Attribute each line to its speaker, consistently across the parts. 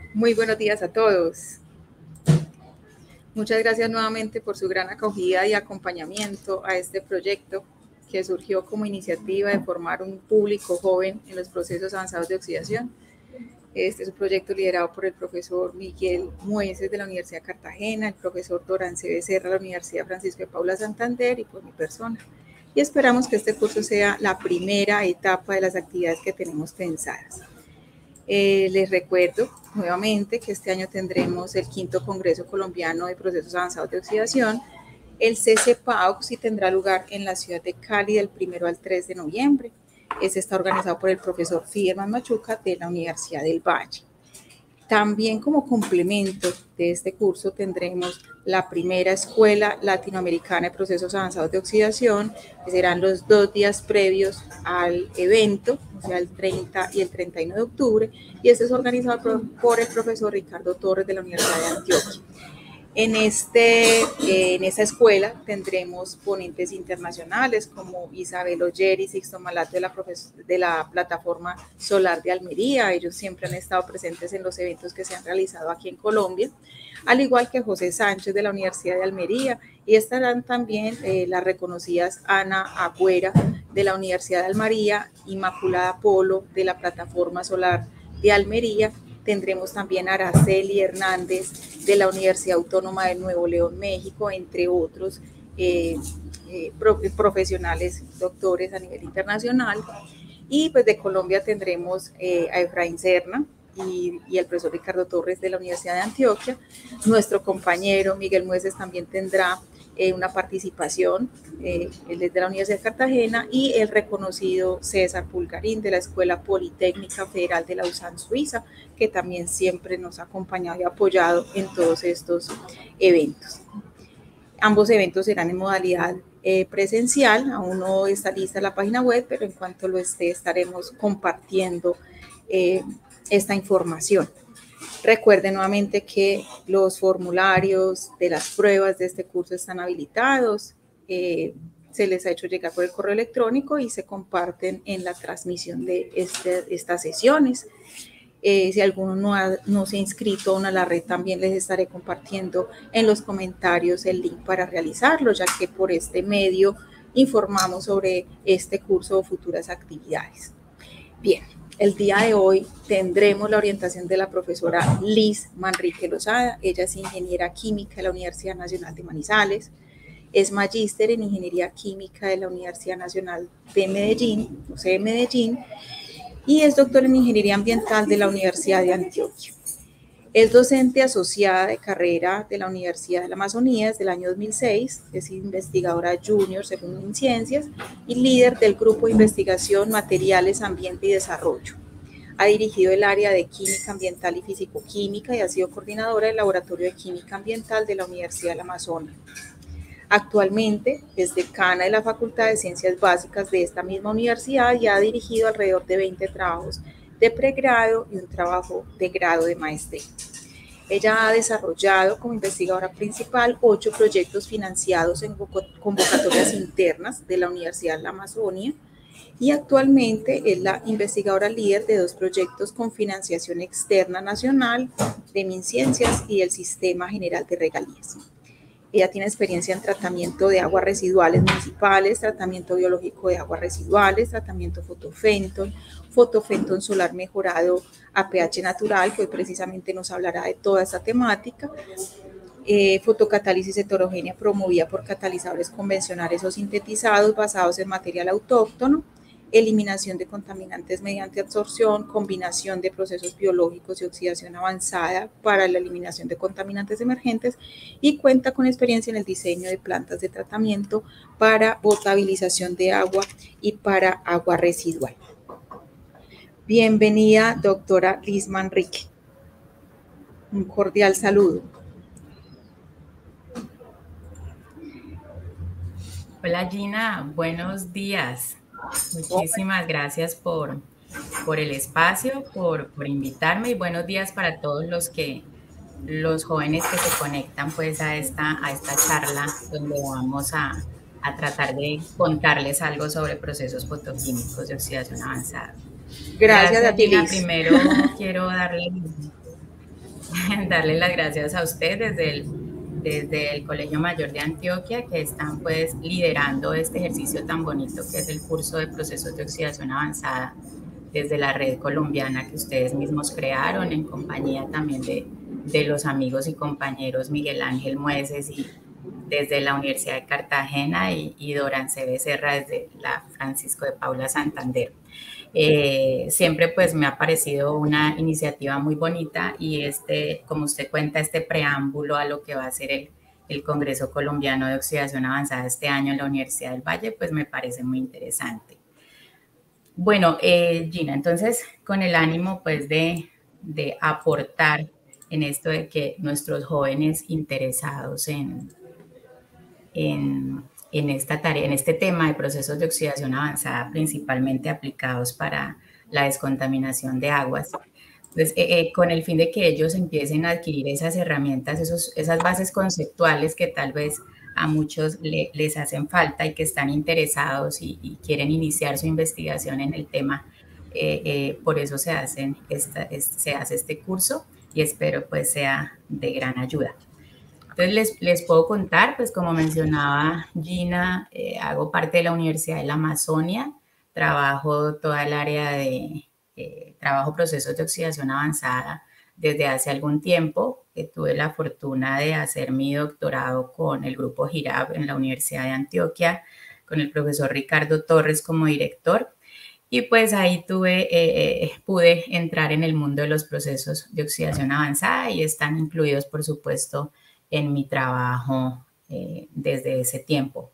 Speaker 1: Muy buenos días a todos. Muchas gracias nuevamente por su gran acogida y acompañamiento a este proyecto que surgió como iniciativa de formar un público joven en los procesos avanzados de oxidación. Este es un proyecto liderado por el profesor Miguel Mueces de la Universidad de Cartagena, el profesor Dorance Becerra de la Universidad Francisco de Paula Santander y por mi persona. Y esperamos que este curso sea la primera etapa de las actividades que tenemos pensadas. Les recuerdo nuevamente que este año tendremos el 5º Congreso Colombiano de Procesos Avanzados de Oxidación. El CCPAOXI tendrá lugar en la ciudad de Cali del 1 al 3 de noviembre. Este está organizado por el profesor Fiderman Machuca de la Universidad del Valle. También como complemento de este curso tendremos la primera escuela latinoamericana de procesos avanzados de oxidación, que serán los 2 días previos al evento, o sea, el 30 y el 31 de octubre, y este es organizado por el profesor Ricardo Torres de la Universidad de Antioquia. En esta escuela tendremos ponentes internacionales como Isabel Oyer y Sixto Malato de la plataforma Solar de Almería. Ellos siempre han estado presentes en los eventos que se han realizado aquí en Colombia, al igual que José Sánchez de la Universidad de Almería, y estarán también las reconocidas Ana Agüera de la Universidad de Almería, Inmaculada Polo de la plataforma Solar de Almería. Tendremos también a Araceli Hernández de la Universidad Autónoma de Nuevo León, México, entre otros profesionales, doctores a nivel internacional. Y pues de Colombia tendremos a Efraín Serna y el profesor Ricardo Torres de la Universidad de Antioquia. Nuestro compañero Miguel Mueces también tendrá una participación, él es de la Universidad de Cartagena, y el reconocido César Pulgarín de la Escuela Politécnica Federal de Lausanne, Suiza, que también siempre nos ha acompañado y apoyado en todos estos eventos. Ambos eventos serán en modalidad presencial, aún no está lista la página web, pero en cuanto lo esté estaremos compartiendo esta información. Recuerden nuevamente que los formularios de las pruebas de este curso están habilitados, se les ha hecho llegar por el correo electrónico y se comparten en la transmisión de estas sesiones. Si alguno no se ha inscrito aún a la red, también les estaré compartiendo en los comentarios el link para realizarlo, ya que por este medio informamos sobre este curso o futuras actividades. Bien. El día de hoy tendremos la orientación de la profesora Liz Manrique Lozada. Ella es ingeniera química de la Universidad Nacional de Manizales, es magíster en ingeniería química de la Universidad Nacional de Medellín, UCE Medellín, y es doctor en ingeniería ambiental de la Universidad de Antioquia. Es docente asociada de carrera de la Universidad de la Amazonía desde el año 2006, es investigadora junior según MinCiencias y líder del grupo de investigación Materiales, Ambiente y Desarrollo. Ha dirigido el área de Química Ambiental y Físico-Química y ha sido coordinadora del Laboratorio de Química Ambiental de la Universidad del Amazonas. Actualmente es decana de la Facultad de Ciencias Básicas de esta misma universidad y ha dirigido alrededor de 20 trabajos de pregrado y un trabajo de grado de maestría. Ella ha desarrollado como investigadora principal 8 proyectos financiados en convocatorias internas de la Universidad de la Amazonia y actualmente es la investigadora líder de 2 proyectos con financiación externa nacional de MinCiencias y del Sistema General de Regalías. Ella tiene experiencia en tratamiento de aguas residuales municipales, tratamiento biológico de aguas residuales, tratamiento fotofenton solar mejorado a pH natural, que hoy precisamente nos hablará de toda esta temática, fotocatálisis heterogénea promovida por catalizadores convencionales o sintetizados basados en material autóctono, eliminación de contaminantes mediante absorción, combinación de procesos biológicos y oxidación avanzada para la eliminación de contaminantes emergentes, y cuenta con experiencia en el diseño de plantas de tratamiento para potabilización de agua y para agua residual. Bienvenida, doctora Liz Manrique. Un cordial saludo.
Speaker 2: Hola Gina, buenos días. Muchísimas gracias por el espacio, por invitarme, y buenos días para todos los jóvenes que se conectan pues a esta charla donde vamos a tratar de contarles algo sobre procesos fotoquímicos de oxidación avanzada.
Speaker 1: Gracias a ti,
Speaker 2: Gina.
Speaker 1: Liz.
Speaker 2: Primero quiero darle darle las gracias a usted desde el Colegio Mayor de Antioquia, que están pues liderando este ejercicio tan bonito que es el curso de procesos de oxidación avanzada desde la red colombiana que ustedes mismos crearon en compañía también de los amigos y compañeros Miguel Ángel Mueces y desde la Universidad de Cartagena y Dorance Becerra desde la Francisco de Paula Santander. Siempre pues me ha parecido una iniciativa muy bonita y como usted cuenta, este preámbulo a lo que va a ser el Congreso Colombiano de Oxidación Avanzada este año en la Universidad del Valle, pues me parece muy interesante. Bueno, Gina, entonces con el ánimo pues de aportar en esto de que nuestros jóvenes interesados en esta tarea, en este tema de procesos de oxidación avanzada, principalmente aplicados para la descontaminación de aguas, pues, con el fin de que ellos empiecen a adquirir esas herramientas, esas bases conceptuales que tal vez a muchos les hacen falta y que están interesados y quieren iniciar su investigación en el tema. Por eso se hace este curso y espero pues sea de gran ayuda. Entonces les puedo contar, pues como mencionaba Gina, hago parte de la Universidad de la Amazonia, trabajo toda el área de trabajo procesos de oxidación avanzada desde hace algún tiempo. Tuve la fortuna de hacer mi doctorado con el grupo GIRAB en la Universidad de Antioquia, con el profesor Ricardo Torres como director. Y pues ahí pude entrar en el mundo de los procesos de oxidación avanzada y están incluidos, por supuesto, en mi trabajo desde ese tiempo.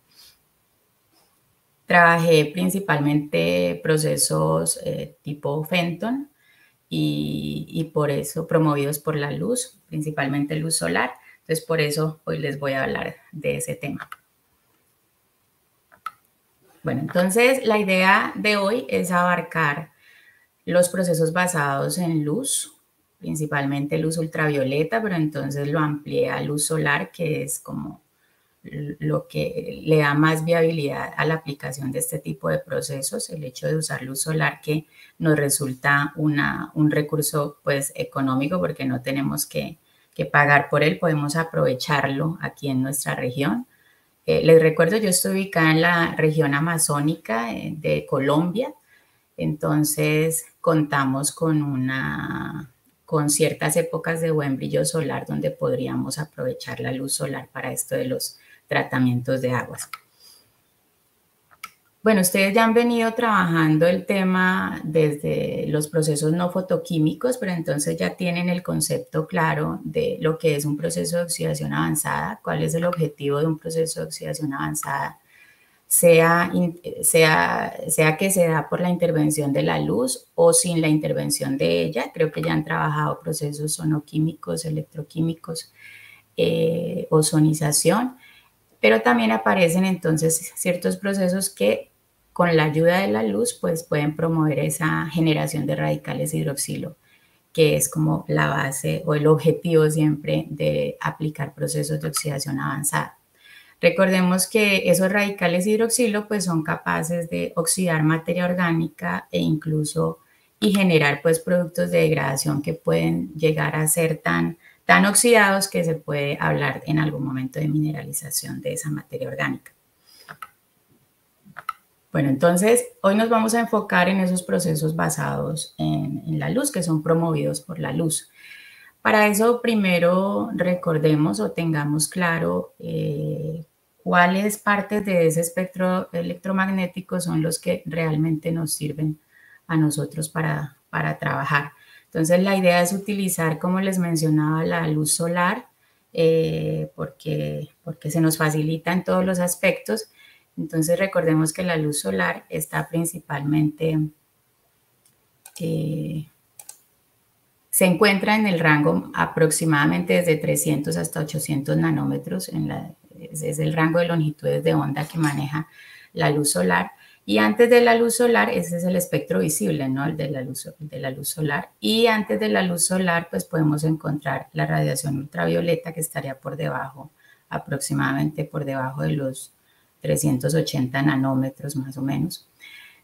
Speaker 2: Trabajé principalmente procesos tipo Fenton y por eso promovidos por la luz, principalmente luz solar. Entonces, por eso hoy les voy a hablar de ese tema. Bueno, entonces la idea de hoy es abarcar los procesos basados en luz, principalmente luz ultravioleta, pero entonces lo amplié a luz solar, que es como lo que le da más viabilidad a la aplicación de este tipo de procesos, el hecho de usar luz solar que nos resulta un recurso pues económico porque no tenemos que pagar por él, podemos aprovecharlo aquí en nuestra región. Les recuerdo, yo estoy ubicada en la región amazónica de Colombia, entonces contamos con ciertas épocas de buen brillo solar donde podríamos aprovechar la luz solar para esto de los tratamientos de aguas. Bueno, ustedes ya han venido trabajando el tema desde los procesos no fotoquímicos, pero entonces ya tienen el concepto claro de lo que es un proceso de oxidación avanzada, cuál es el objetivo de un proceso de oxidación avanzada, sea que se da por la intervención de la luz o sin la intervención de ella. Creo que ya han trabajado procesos sonoquímicos, electroquímicos, ozonización, pero también aparecen entonces ciertos procesos que con la ayuda de la luz pues pueden promover esa generación de radicales hidroxilo, que es como la base o el objetivo siempre de aplicar procesos de oxidación avanzada. Recordemos que esos radicales hidroxilo pues son capaces de oxidar materia orgánica e incluso y generar pues productos de degradación que pueden llegar a ser tan oxidados que se puede hablar en algún momento de mineralización de esa materia orgánica. Bueno, entonces hoy nos vamos a enfocar en esos procesos basados en la luz, que son promovidos por la luz. Para eso primero recordemos o tengamos claro cuáles partes de ese espectro electromagnético son los que realmente nos sirven a nosotros para trabajar. Entonces la idea es utilizar, como les mencionaba, la luz solar porque se nos facilita en todos los aspectos. Entonces recordemos que la luz solar está principalmente, se encuentra en el rango aproximadamente desde 300 hasta 800 nanómetros, es el rango de longitudes de onda que maneja la luz solar. Y antes de la luz solar, ese es el espectro visible, ¿no? El de la luz solar. Y antes de la luz solar, pues podemos encontrar la radiación ultravioleta que estaría por debajo, aproximadamente por debajo de los 380 nanómetros más o menos.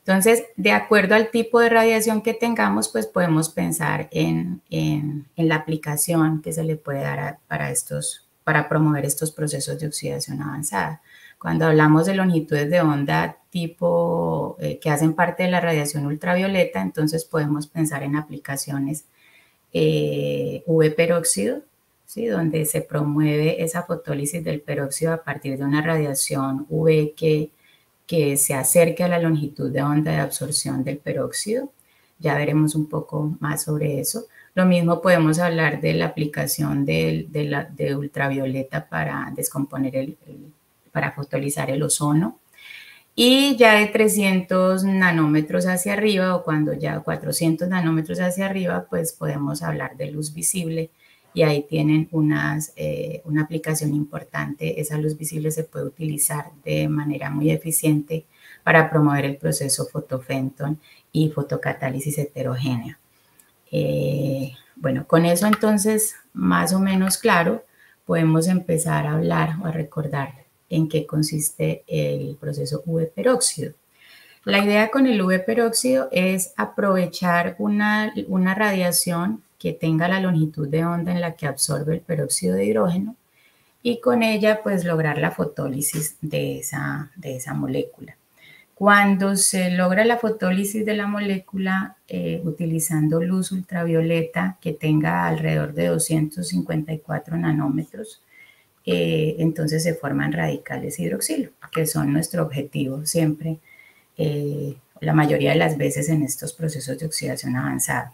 Speaker 2: Entonces, de acuerdo al tipo de radiación que tengamos, pues podemos pensar en la aplicación que se le puede dar para promover estos procesos de oxidación avanzada. Cuando hablamos de longitudes de onda tipo que hacen parte de la radiación ultravioleta, entonces podemos pensar en aplicaciones UV peróxido, ¿sí? Donde se promueve esa fotólisis del peróxido a partir de una radiación UV que se acerque a la longitud de onda de absorción del peróxido. Ya veremos un poco más sobre eso. Lo mismo podemos hablar de la aplicación de ultravioleta para descomponer para fotolizar el ozono. Y ya de 300 nanómetros hacia arriba, o cuando ya 400 nanómetros hacia arriba, pues podemos hablar de luz visible, y ahí tienen una aplicación importante. Esa luz visible se puede utilizar de manera muy eficiente para promover el proceso fotofenton y fotocatálisis heterogénea. Bueno, con eso entonces, más o menos claro, podemos empezar a hablar o a recordar en qué consiste el proceso UV peróxido. La idea con el UV peróxido es aprovechar una radiación que tenga la longitud de onda en la que absorbe el peróxido de hidrógeno, y con ella pues lograr la fotólisis de esa molécula. Cuando se logra la fotólisis de la molécula utilizando luz ultravioleta que tenga alrededor de 254 nanómetros, entonces se forman radicales hidroxilo, que son nuestro objetivo siempre, la mayoría de las veces en estos procesos de oxidación avanzada.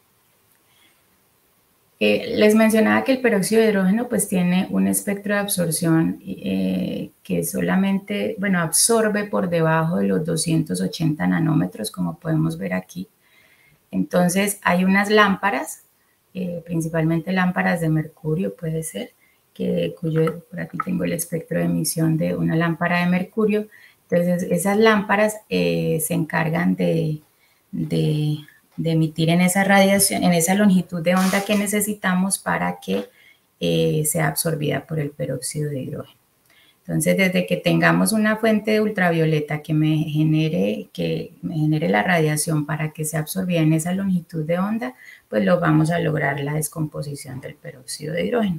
Speaker 2: Les mencionaba que el peróxido de hidrógeno pues tiene un espectro de absorción que solamente, bueno, absorbe por debajo de los 280 nanómetros, como podemos ver aquí. Entonces hay unas lámparas, principalmente lámparas de mercurio puede ser, por aquí tengo el espectro de emisión de una lámpara de mercurio. Entonces esas lámparas se encargan de emitir en esa radiación, en esa longitud de onda que necesitamos para que sea absorbida por el peróxido de hidrógeno. Entonces, desde que tengamos una fuente de ultravioleta que me genere la radiación para que sea absorbida en esa longitud de onda, pues lo vamos a lograr la descomposición del peróxido de hidrógeno.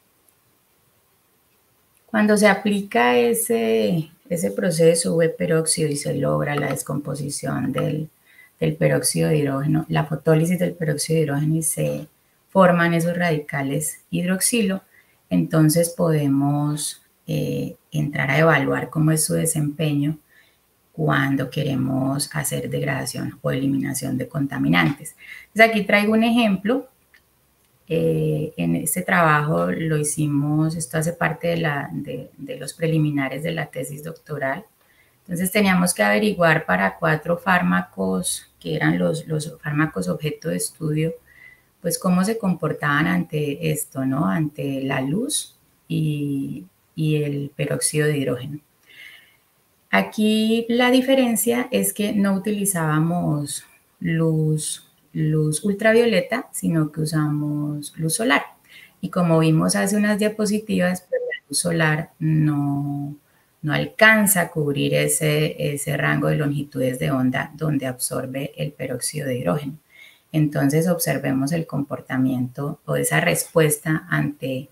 Speaker 2: Cuando se aplica ese proceso UV peróxido y se logra la descomposición del peróxido de hidrógeno, la fotólisis del peróxido de hidrógeno, y se forman esos radicales hidroxilo, entonces podemos entrar a evaluar cómo es su desempeño cuando queremos hacer degradación o eliminación de contaminantes. Entonces aquí traigo un ejemplo. En este trabajo lo hicimos, esto hace parte de los preliminares de la tesis doctoral. Entonces teníamos que averiguar para 4 fármacos, que eran los fármacos objeto de estudio, pues cómo se comportaban ante esto, ¿no? Ante la luz y el peróxido de hidrógeno. Aquí la diferencia es que no utilizábamos luz ultravioleta, sino que usamos luz solar. Y como vimos hace unas diapositivas, pues la luz solar no alcanza a cubrir ese rango de longitudes de onda donde absorbe el peróxido de hidrógeno. Entonces observemos el comportamiento o esa respuesta ante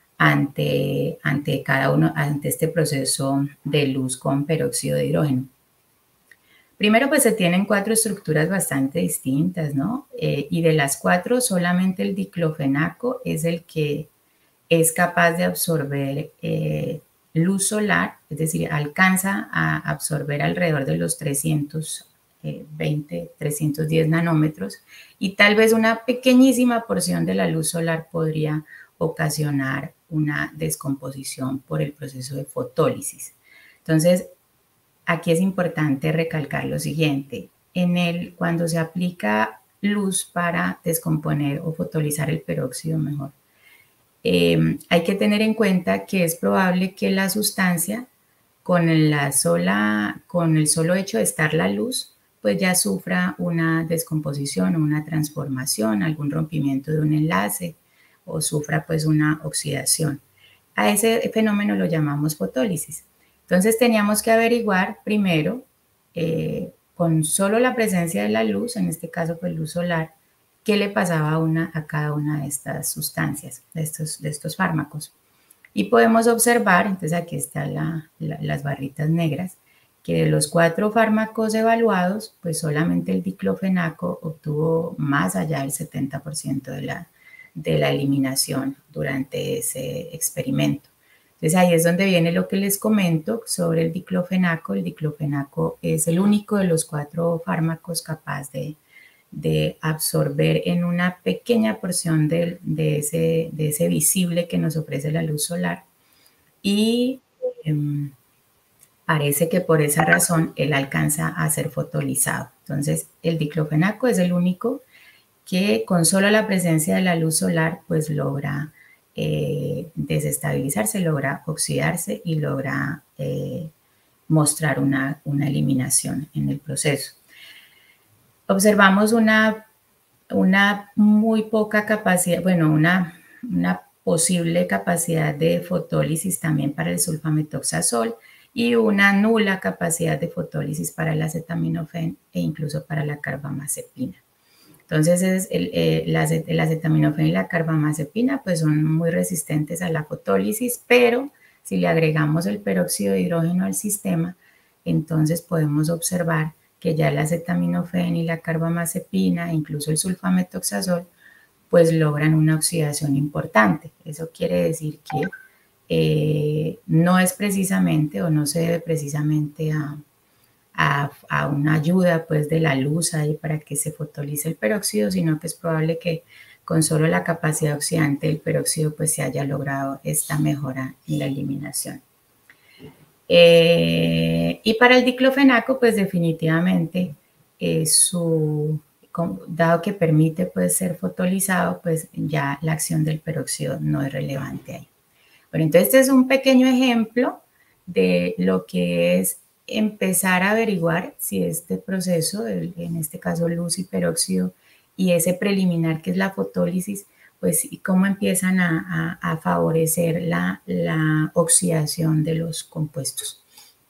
Speaker 2: este proceso de luz con peróxido de hidrógeno. Primero, pues se tienen 4 estructuras bastante distintas, ¿no? Y de las 4, solamente el diclofenaco es el que es capaz de absorber luz solar, es decir, alcanza a absorber alrededor de los 310 nanómetros, y tal vez una pequeñísima porción de la luz solar podría ocasionar una descomposición por el proceso de fotólisis. Entonces, aquí es importante recalcar lo siguiente. Cuando se aplica luz para descomponer o fotolizar el peróxido mejor, hay que tener en cuenta que es probable que la sustancia, con el solo hecho de estar la luz, pues ya sufra una descomposición o una transformación, algún rompimiento de un enlace, o sufra pues una oxidación. A ese fenómeno lo llamamos fotólisis. Entonces teníamos que averiguar primero con solo la presencia de la luz, en este caso pues luz solar, qué le pasaba a cada una de estas sustancias, de estos fármacos. Y podemos observar, entonces aquí están las barritas negras, que de los 4 fármacos evaluados, pues solamente el diclofenaco obtuvo más allá del 70% de la eliminación durante ese experimento. Entonces ahí es donde viene lo que les comento sobre el diclofenaco. El diclofenaco es el único de los 4 fármacos capaz de absorber en una pequeña porción de ese visible que nos ofrece la luz solar y parece que por esa razón él alcanza a ser fotolizado. Entonces el diclofenaco es el único que con solo la presencia de la luz solar pues logra desestabilizarse, logra oxidarse y logra mostrar una eliminación en el proceso. Observamos una muy poca capacidad, bueno, una posible capacidad de fotólisis también para el sulfametoxazol y una nula capacidad de fotólisis para el acetaminofén e incluso para la carbamazepina. Entonces, el acetaminofén y la carbamazepina pues son muy resistentes a la fotólisis, pero si le agregamos el peróxido de hidrógeno al sistema, entonces podemos observar que ya el acetaminofén y la carbamazepina, incluso el sulfametoxazol, pues logran una oxidación importante. Eso quiere decir que no es precisamente o no se debe precisamente a una ayuda pues de la luz ahí para que se fotolice el peróxido, sino que es probable que con solo la capacidad oxidante del peróxido pues se haya logrado esta mejora en la eliminación. Y para el diclofenaco pues definitivamente dado que permite pues ser fotolizado, pues ya la acción del peróxido no es relevante ahí. Bueno, entonces este es un pequeño ejemplo de lo que es empezar a averiguar si este proceso, en este caso luz y peróxido, y ese preliminar que es la fotólisis, pues cómo empiezan a favorecer la oxidación de los compuestos.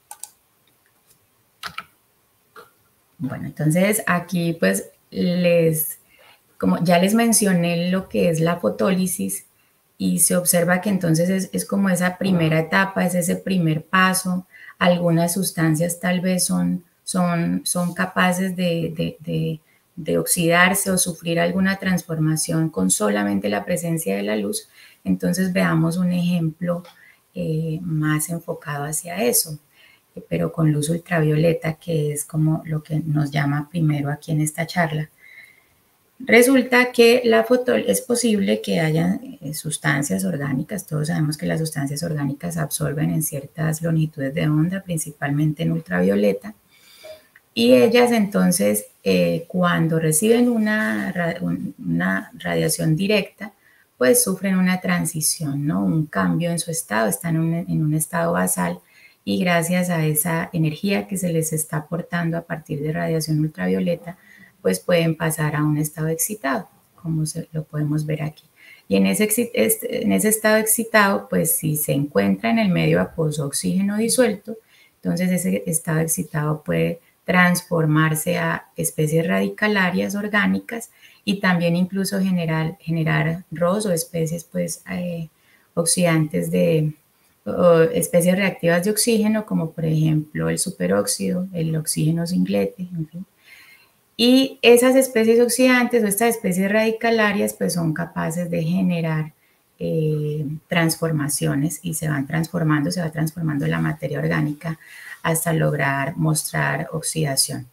Speaker 2: Bueno, entonces aquí pues como ya les mencioné lo que es la fotólisis y se observa que entonces es como esa primera etapa, es ese primer paso. Algunas sustancias tal vez son capaces de oxidarse o sufrir alguna transformación con solamente la presencia de la luz. Entonces veamos un ejemplo más enfocado hacia eso, pero con luz ultravioleta, que es como lo que nos llama primero aquí en esta charla. Resulta que es posible que haya sustancias orgánicas. Todos sabemos que las sustancias orgánicas absorben en ciertas longitudes de onda, principalmente en ultravioleta. Y ellas entonces, cuando reciben una radiación directa, pues sufren una transición, ¿no? Un cambio en su estado, están en un estado basal y gracias a esa energía que se les está aportando a partir de radiación ultravioleta, pues pueden pasar a un estado excitado, como lo podemos ver aquí. Y en ese estado excitado, pues si se encuentra en el medio acuoso oxígeno disuelto, entonces ese estado excitado puede transformarse a especies radicalarias orgánicas y también incluso generar ROS o especies pues oxidantes o especies reactivas de oxígeno, como por ejemplo el superóxido, el oxígeno singlete, en fin. Y esas especies oxidantes o estas especies radicalarias pues son capaces de generar transformaciones y se va transformando la materia orgánica hasta lograr mostrar oxidación.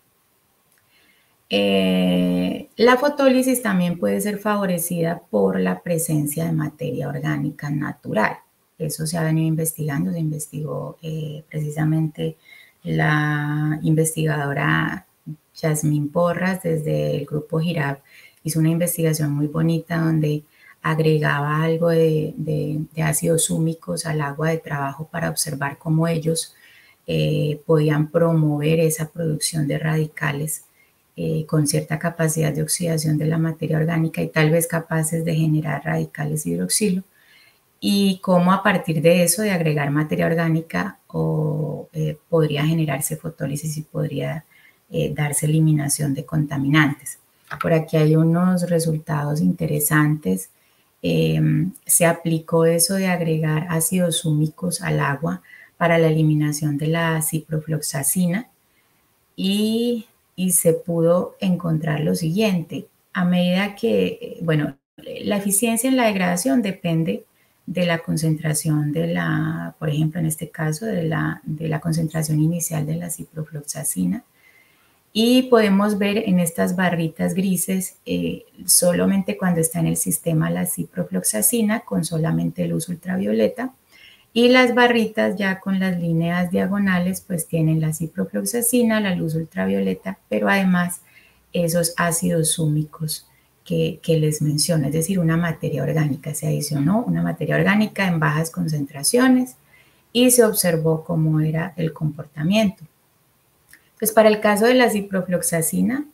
Speaker 2: La fotólisis también puede ser favorecida por la presencia de materia orgánica natural. Eso se ha venido investigando, se investigó precisamente la investigadora Yasmín Porras desde el grupo GIRAP, hizo una investigación muy bonita donde agregaba algo de ácidos húmicos al agua de trabajo para observar cómo ellos podían promover esa producción de radicales con cierta capacidad de oxidación de la materia orgánica y tal vez capaces de generar radicales hidroxilo, y cómo a partir de eso, de agregar materia orgánica, podría generarse fotólisis y podría darse eliminación de contaminantes. Por aquí hay unos resultados interesantes. Se aplicó eso de agregar ácidos húmicos al agua para la eliminación de la ciprofloxacina y se pudo encontrar lo siguiente. A medida que, bueno, la eficiencia en la degradación depende de la concentración de la, por ejemplo, en este caso, de la concentración inicial de la ciprofloxacina. Y podemos ver en estas barritas grises, solamente cuando está en el sistema la ciprofloxacina con solamente luz ultravioleta, y las barritas ya con las líneas diagonales pues tienen la ciprofloxacina, la luz ultravioleta, pero además esos ácidos húmicos que les menciono, es decir, una materia orgánica. Se adicionó una materia orgánica en bajas concentraciones y se observó cómo era el comportamiento. Pues para el caso de la ciprofloxacina,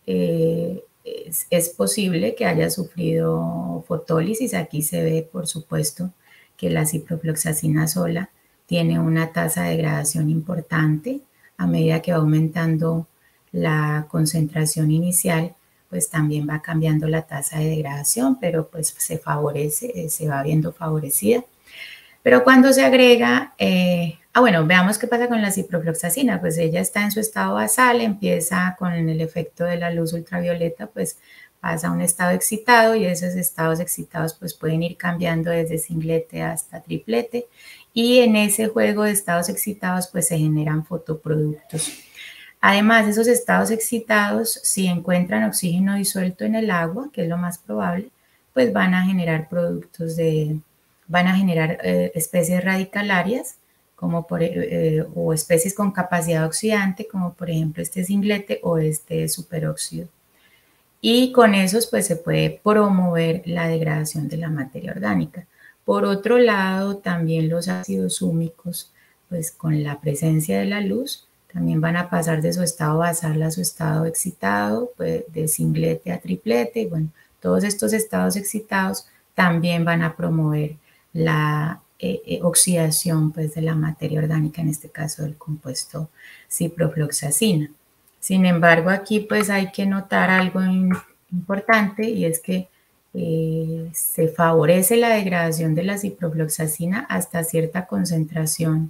Speaker 2: es posible que haya sufrido fotólisis. Aquí se ve, por supuesto, que la ciprofloxacina sola tiene una tasa de degradación importante. A medida que va aumentando la concentración inicial, pues también va cambiando la tasa de degradación, pero pues se favorece, se va viendo favorecida. Pero cuando se agrega, bueno, veamos qué pasa con la ciprofloxacina. Pues ella está en su estado basal, empieza con el efecto de la luz ultravioleta, pues pasa a un estado excitado y esos estados excitados pues pueden ir cambiando desde singlete hasta triplete, y en ese juego de estados excitados pues se generan fotoproductos. Además, esos estados excitados, si encuentran oxígeno disuelto en el agua, que es lo más probable, pues van a generar productos van a generar especies radicalarias como o especies con capacidad oxidante, como por ejemplo este singlete o este superóxido. Y con esos pues se puede promover la degradación de la materia orgánica. Por otro lado, también los ácidos húmicos, pues con la presencia de la luz, también van a pasar de su estado basal a su estado excitado, pues de singlete a triplete. Y bueno, todos estos estados excitados también van a promover la oxidación pues de la materia orgánica, en este caso del compuesto ciprofloxacina. Sin embargo, aquí pues hay que notar algo importante, y es que se favorece la degradación de la ciprofloxacina hasta cierta concentración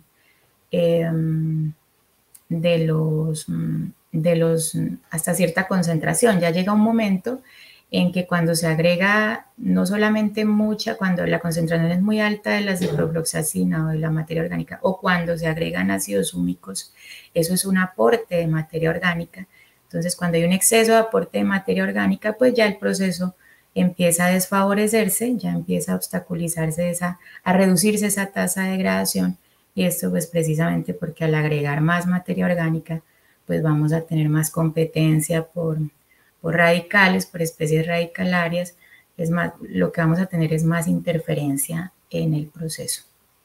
Speaker 2: hasta cierta concentración. Ya llega un momento en que cuando se agrega no solamente cuando la concentración es muy alta de la ciprofloxacina o de la materia orgánica, o cuando se agregan ácidos húmicos, eso es un aporte de materia orgánica. Entonces, cuando hay un exceso de aporte de materia orgánica, pues ya el proceso empieza a desfavorecerse, ya empieza a obstaculizarse, a reducirse esa tasa de degradación, y esto pues precisamente porque al agregar más materia orgánica, pues vamos a tener más competencia por radicales, por especies radicalarias. Es más, lo que vamos a tener es más interferencia en el proceso.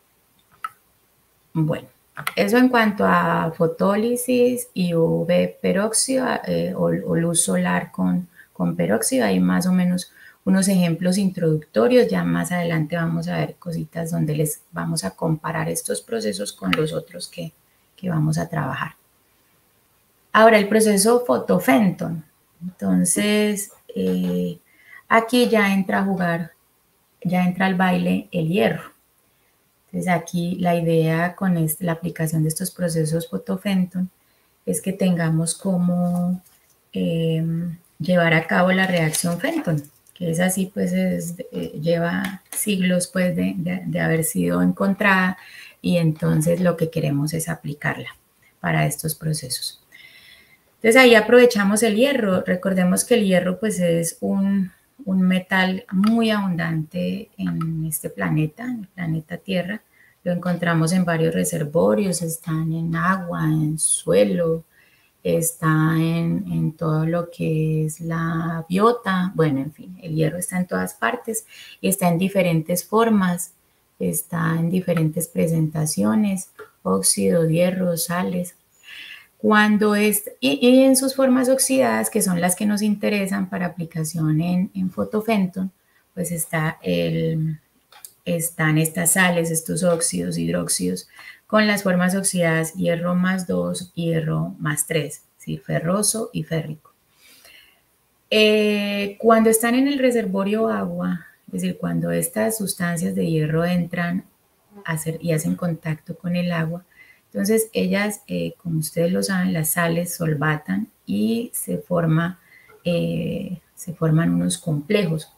Speaker 2: Bueno, eso en cuanto a fotólisis y UV peróxido o luz solar con peróxido. Hay más o menos unos ejemplos introductorios. Ya más adelante vamos a ver cositas donde les vamos a comparar estos procesos con los otros que vamos a trabajar. Ahora, el proceso fotofenton. Entonces, aquí ya entra a jugar, ya entra al baile el hierro. Entonces, aquí la idea con la aplicación de estos procesos fotofenton es que tengamos como llevar a cabo la reacción Fenton, que es así, pues lleva siglos pues de haber sido encontrada, y entonces lo que queremos es aplicarla para estos procesos. Entonces ahí aprovechamos el hierro. Recordemos que el hierro pues es un metal muy abundante en este planeta, en el planeta Tierra. Lo encontramos en varios reservorios, están en agua, en suelo, está en todo lo que es la biota. Bueno, en fin, el hierro está en todas partes y está en diferentes formas, está en diferentes presentaciones, óxido, hierro, sales. Y en sus formas oxidadas, que son las que nos interesan para aplicación en fotofenton, pues están estas sales, estos óxidos, hidróxidos, con las formas oxidadas hierro más 2, hierro más 3. ¿sí? Ferroso y férrico. Cuando están en el reservorio agua, es decir, cuando estas sustancias de hierro entran y hacen contacto con el agua, entonces ellas, como ustedes lo saben, las sales solvatan y se forman unos complejos.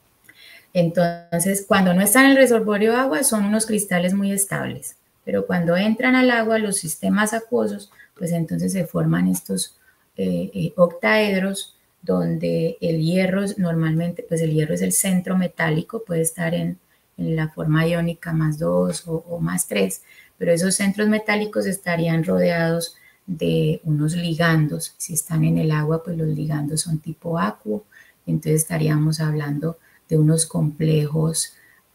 Speaker 2: Entonces, cuando no están en el reservorio de agua, son unos cristales muy estables, pero cuando entran al agua, los sistemas acuosos, pues entonces se forman estos octaedros, donde el hierro normalmente, pues el hierro es el centro metálico, puede estar en la forma iónica +2 o +3, pero esos centros metálicos estarían rodeados de unos ligandos. Si están en el agua, pues los ligandos son tipo acuo, entonces estaríamos hablando de unos complejos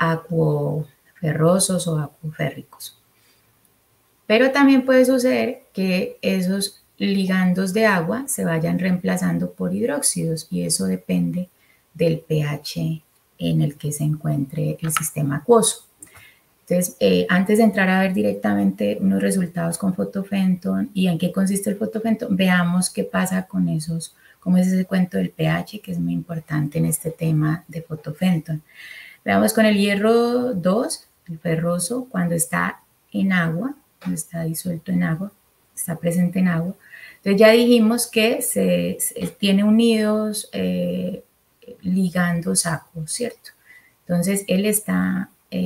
Speaker 2: acuoferrosos o acuoférricos. Pero también puede suceder que esos ligandos de agua se vayan reemplazando por hidróxidos y eso depende del pH en el que se encuentre el sistema acuoso. Entonces, antes de entrar a ver directamente unos resultados con fotofenton y en qué consiste el fotofenton, veamos qué pasa con esos, cómo es ese cuento del pH, que es muy importante en este tema de fotofenton. Veamos con el hierro 2, el ferroso, cuando está en agua, cuando está disuelto en agua, está presente en agua. Entonces ya dijimos que se tiene unidos ligandos acuos, ¿cierto? Entonces él está,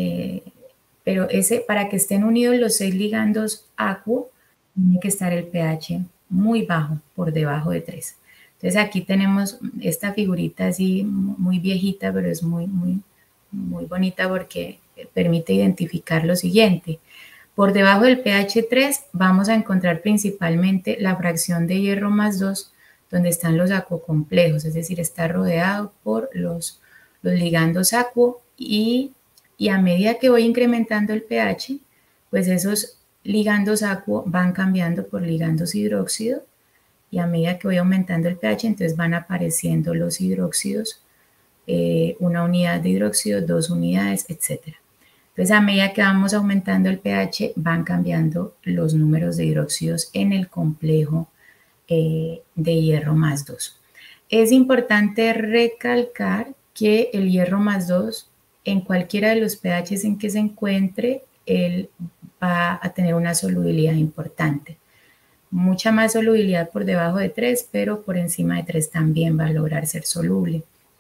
Speaker 2: pero para que estén unidos los 6 ligandos acuo, tiene que estar el pH muy bajo, por debajo de 3. Entonces aquí tenemos esta figurita así muy viejita, pero es muy bonita porque permite identificar lo siguiente. Por debajo del pH 3 vamos a encontrar principalmente la fracción de hierro +2, donde están los acuocomplejos, es decir, está rodeado por los ligandos acuo y a medida que voy incrementando el pH, pues esos ligandos acuo van cambiando por ligandos hidróxido y a medida que voy aumentando el pH, entonces van apareciendo los hidróxidos, una unidad de hidróxido, 2 unidades, etc. Entonces, a medida que vamos aumentando el pH, van cambiando los números de hidróxidos en el complejo de hierro +2. Es importante recalcar que el hierro +2, en cualquiera de los pHs en que se encuentre, él va a tener una solubilidad importante. Mucha más solubilidad por debajo de 3, pero por encima de 3 también va a lograr ser soluble.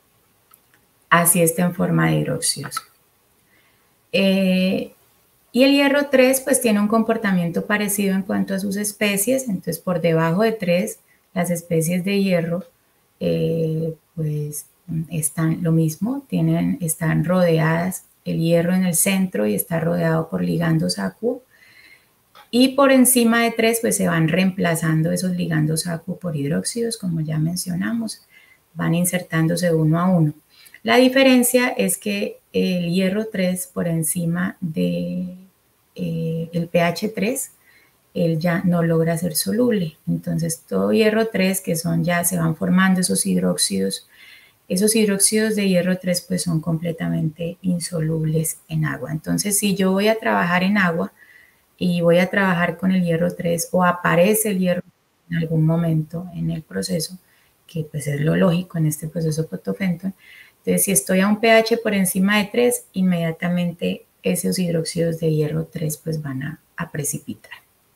Speaker 2: Así está en forma de hidróxidos. Y el hierro 3 pues tiene un comportamiento parecido en cuanto a sus especies, entonces por debajo de 3 las especies de hierro pues están lo mismo, están rodeadas, el hierro en el centro y está rodeado por ligandos acuo, y por encima de 3 pues se van reemplazando esos ligandos acuo por hidróxidos, como ya mencionamos, van insertándose uno a uno. La diferencia es que el hierro 3 por encima de el pH 3, él ya no logra ser soluble. Entonces todo hierro 3, que ya se van formando esos hidróxidos de hierro 3 pues son completamente insolubles en agua. Entonces si yo voy a trabajar en agua y voy a trabajar con el hierro 3 o aparece el hierro en algún momento en el proceso, que pues es lo lógico en este proceso fotofenton, entonces si estoy a un pH por encima de 3, inmediatamente esos hidróxidos de hierro 3 pues van a precipitar.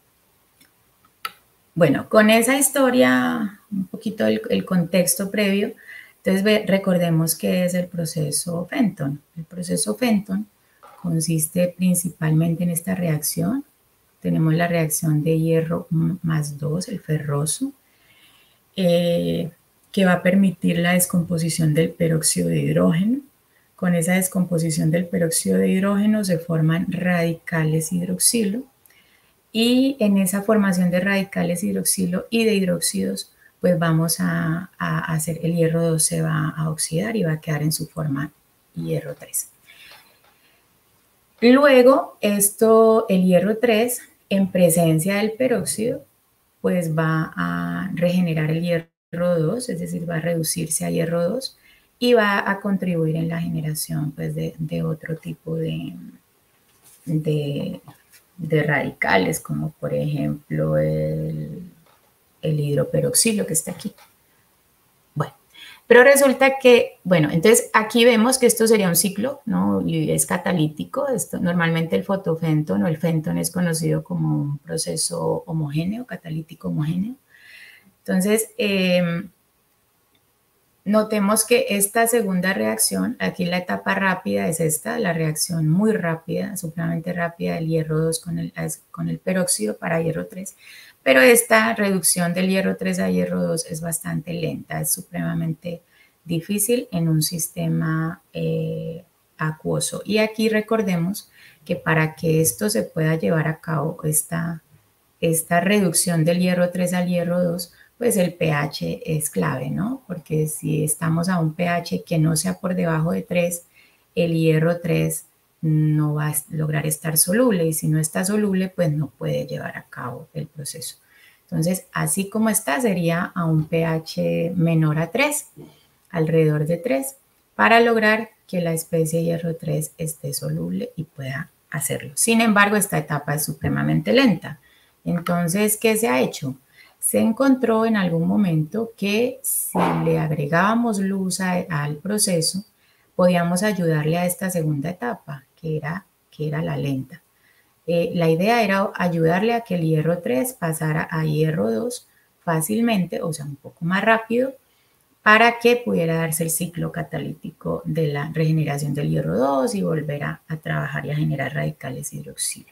Speaker 2: Bueno, con esa historia, un poquito el contexto previo, entonces recordemos qué es el proceso Fenton. El proceso Fenton consiste principalmente en esta reacción. Tenemos la reacción de hierro +2, el ferroso, que va a permitir la descomposición del peróxido de hidrógeno. Con esa descomposición del peróxido de hidrógeno se forman radicales hidroxilo y en esa formación de radicales hidroxilo y de hidróxidos pues vamos a hacer, el hierro 2 se va a oxidar y va a quedar en su forma hierro 3. Luego el hierro 3 en presencia del peróxido pues va a regenerar el hierro 2, es decir, va a reducirse a hierro 2 y va a contribuir en la generación pues, de otro tipo de radicales, como por ejemplo el el hidroperoxilo que está aquí. Bueno, pero resulta que, bueno, entonces aquí vemos que esto sería un ciclo, ¿no? Y es catalítico. Esto, normalmente el fotofenton o el fenton es conocido como un proceso homogéneo, catalítico homogéneo. Entonces, notemos que esta segunda reacción, aquí la etapa rápida es esta, la reacción muy rápida, supremamente rápida del hierro 2 con el peróxido para hierro 3, pero esta reducción del hierro 3 a hierro 2 es bastante lenta, es supremamente difícil en un sistema acuoso. Y aquí recordemos que para que esto se pueda llevar a cabo, esta reducción del hierro 3 al hierro 2, pues el pH es clave, ¿no? Porque si estamos a un pH que no sea por debajo de 3, el hierro 3 no va a lograr estar soluble y si no está soluble, pues no puede llevar a cabo el proceso. Entonces, así como está, sería a un pH menor a 3, alrededor de 3, para lograr que la especie hierro 3 esté soluble y pueda hacerlo. Sin embargo, esta etapa es supremamente lenta. Entonces, ¿qué se ha hecho? Se encontró en algún momento que si le agregábamos luz al proceso, podíamos ayudarle a esta segunda etapa, que era la lenta. La idea era ayudarle a que el hierro 3 pasara a hierro 2 fácilmente, o sea, un poco más rápido, para que pudiera darse el ciclo catalítico de la regeneración del hierro 2 y volver a trabajar y a generar radicales hidroxilo.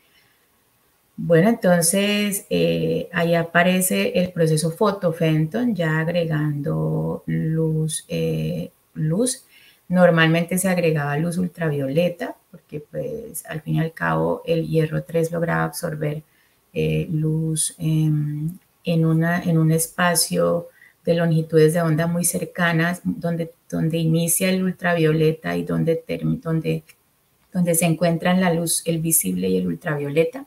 Speaker 2: Bueno, entonces ahí aparece el proceso fotofenton, ya agregando luz. Normalmente se agregaba luz ultravioleta, porque pues al fin y al cabo el hierro 3 lograba absorber luz en un espacio de longitudes de onda muy cercanas, donde inicia el ultravioleta y donde se encuentran la luz, el visible y el ultravioleta.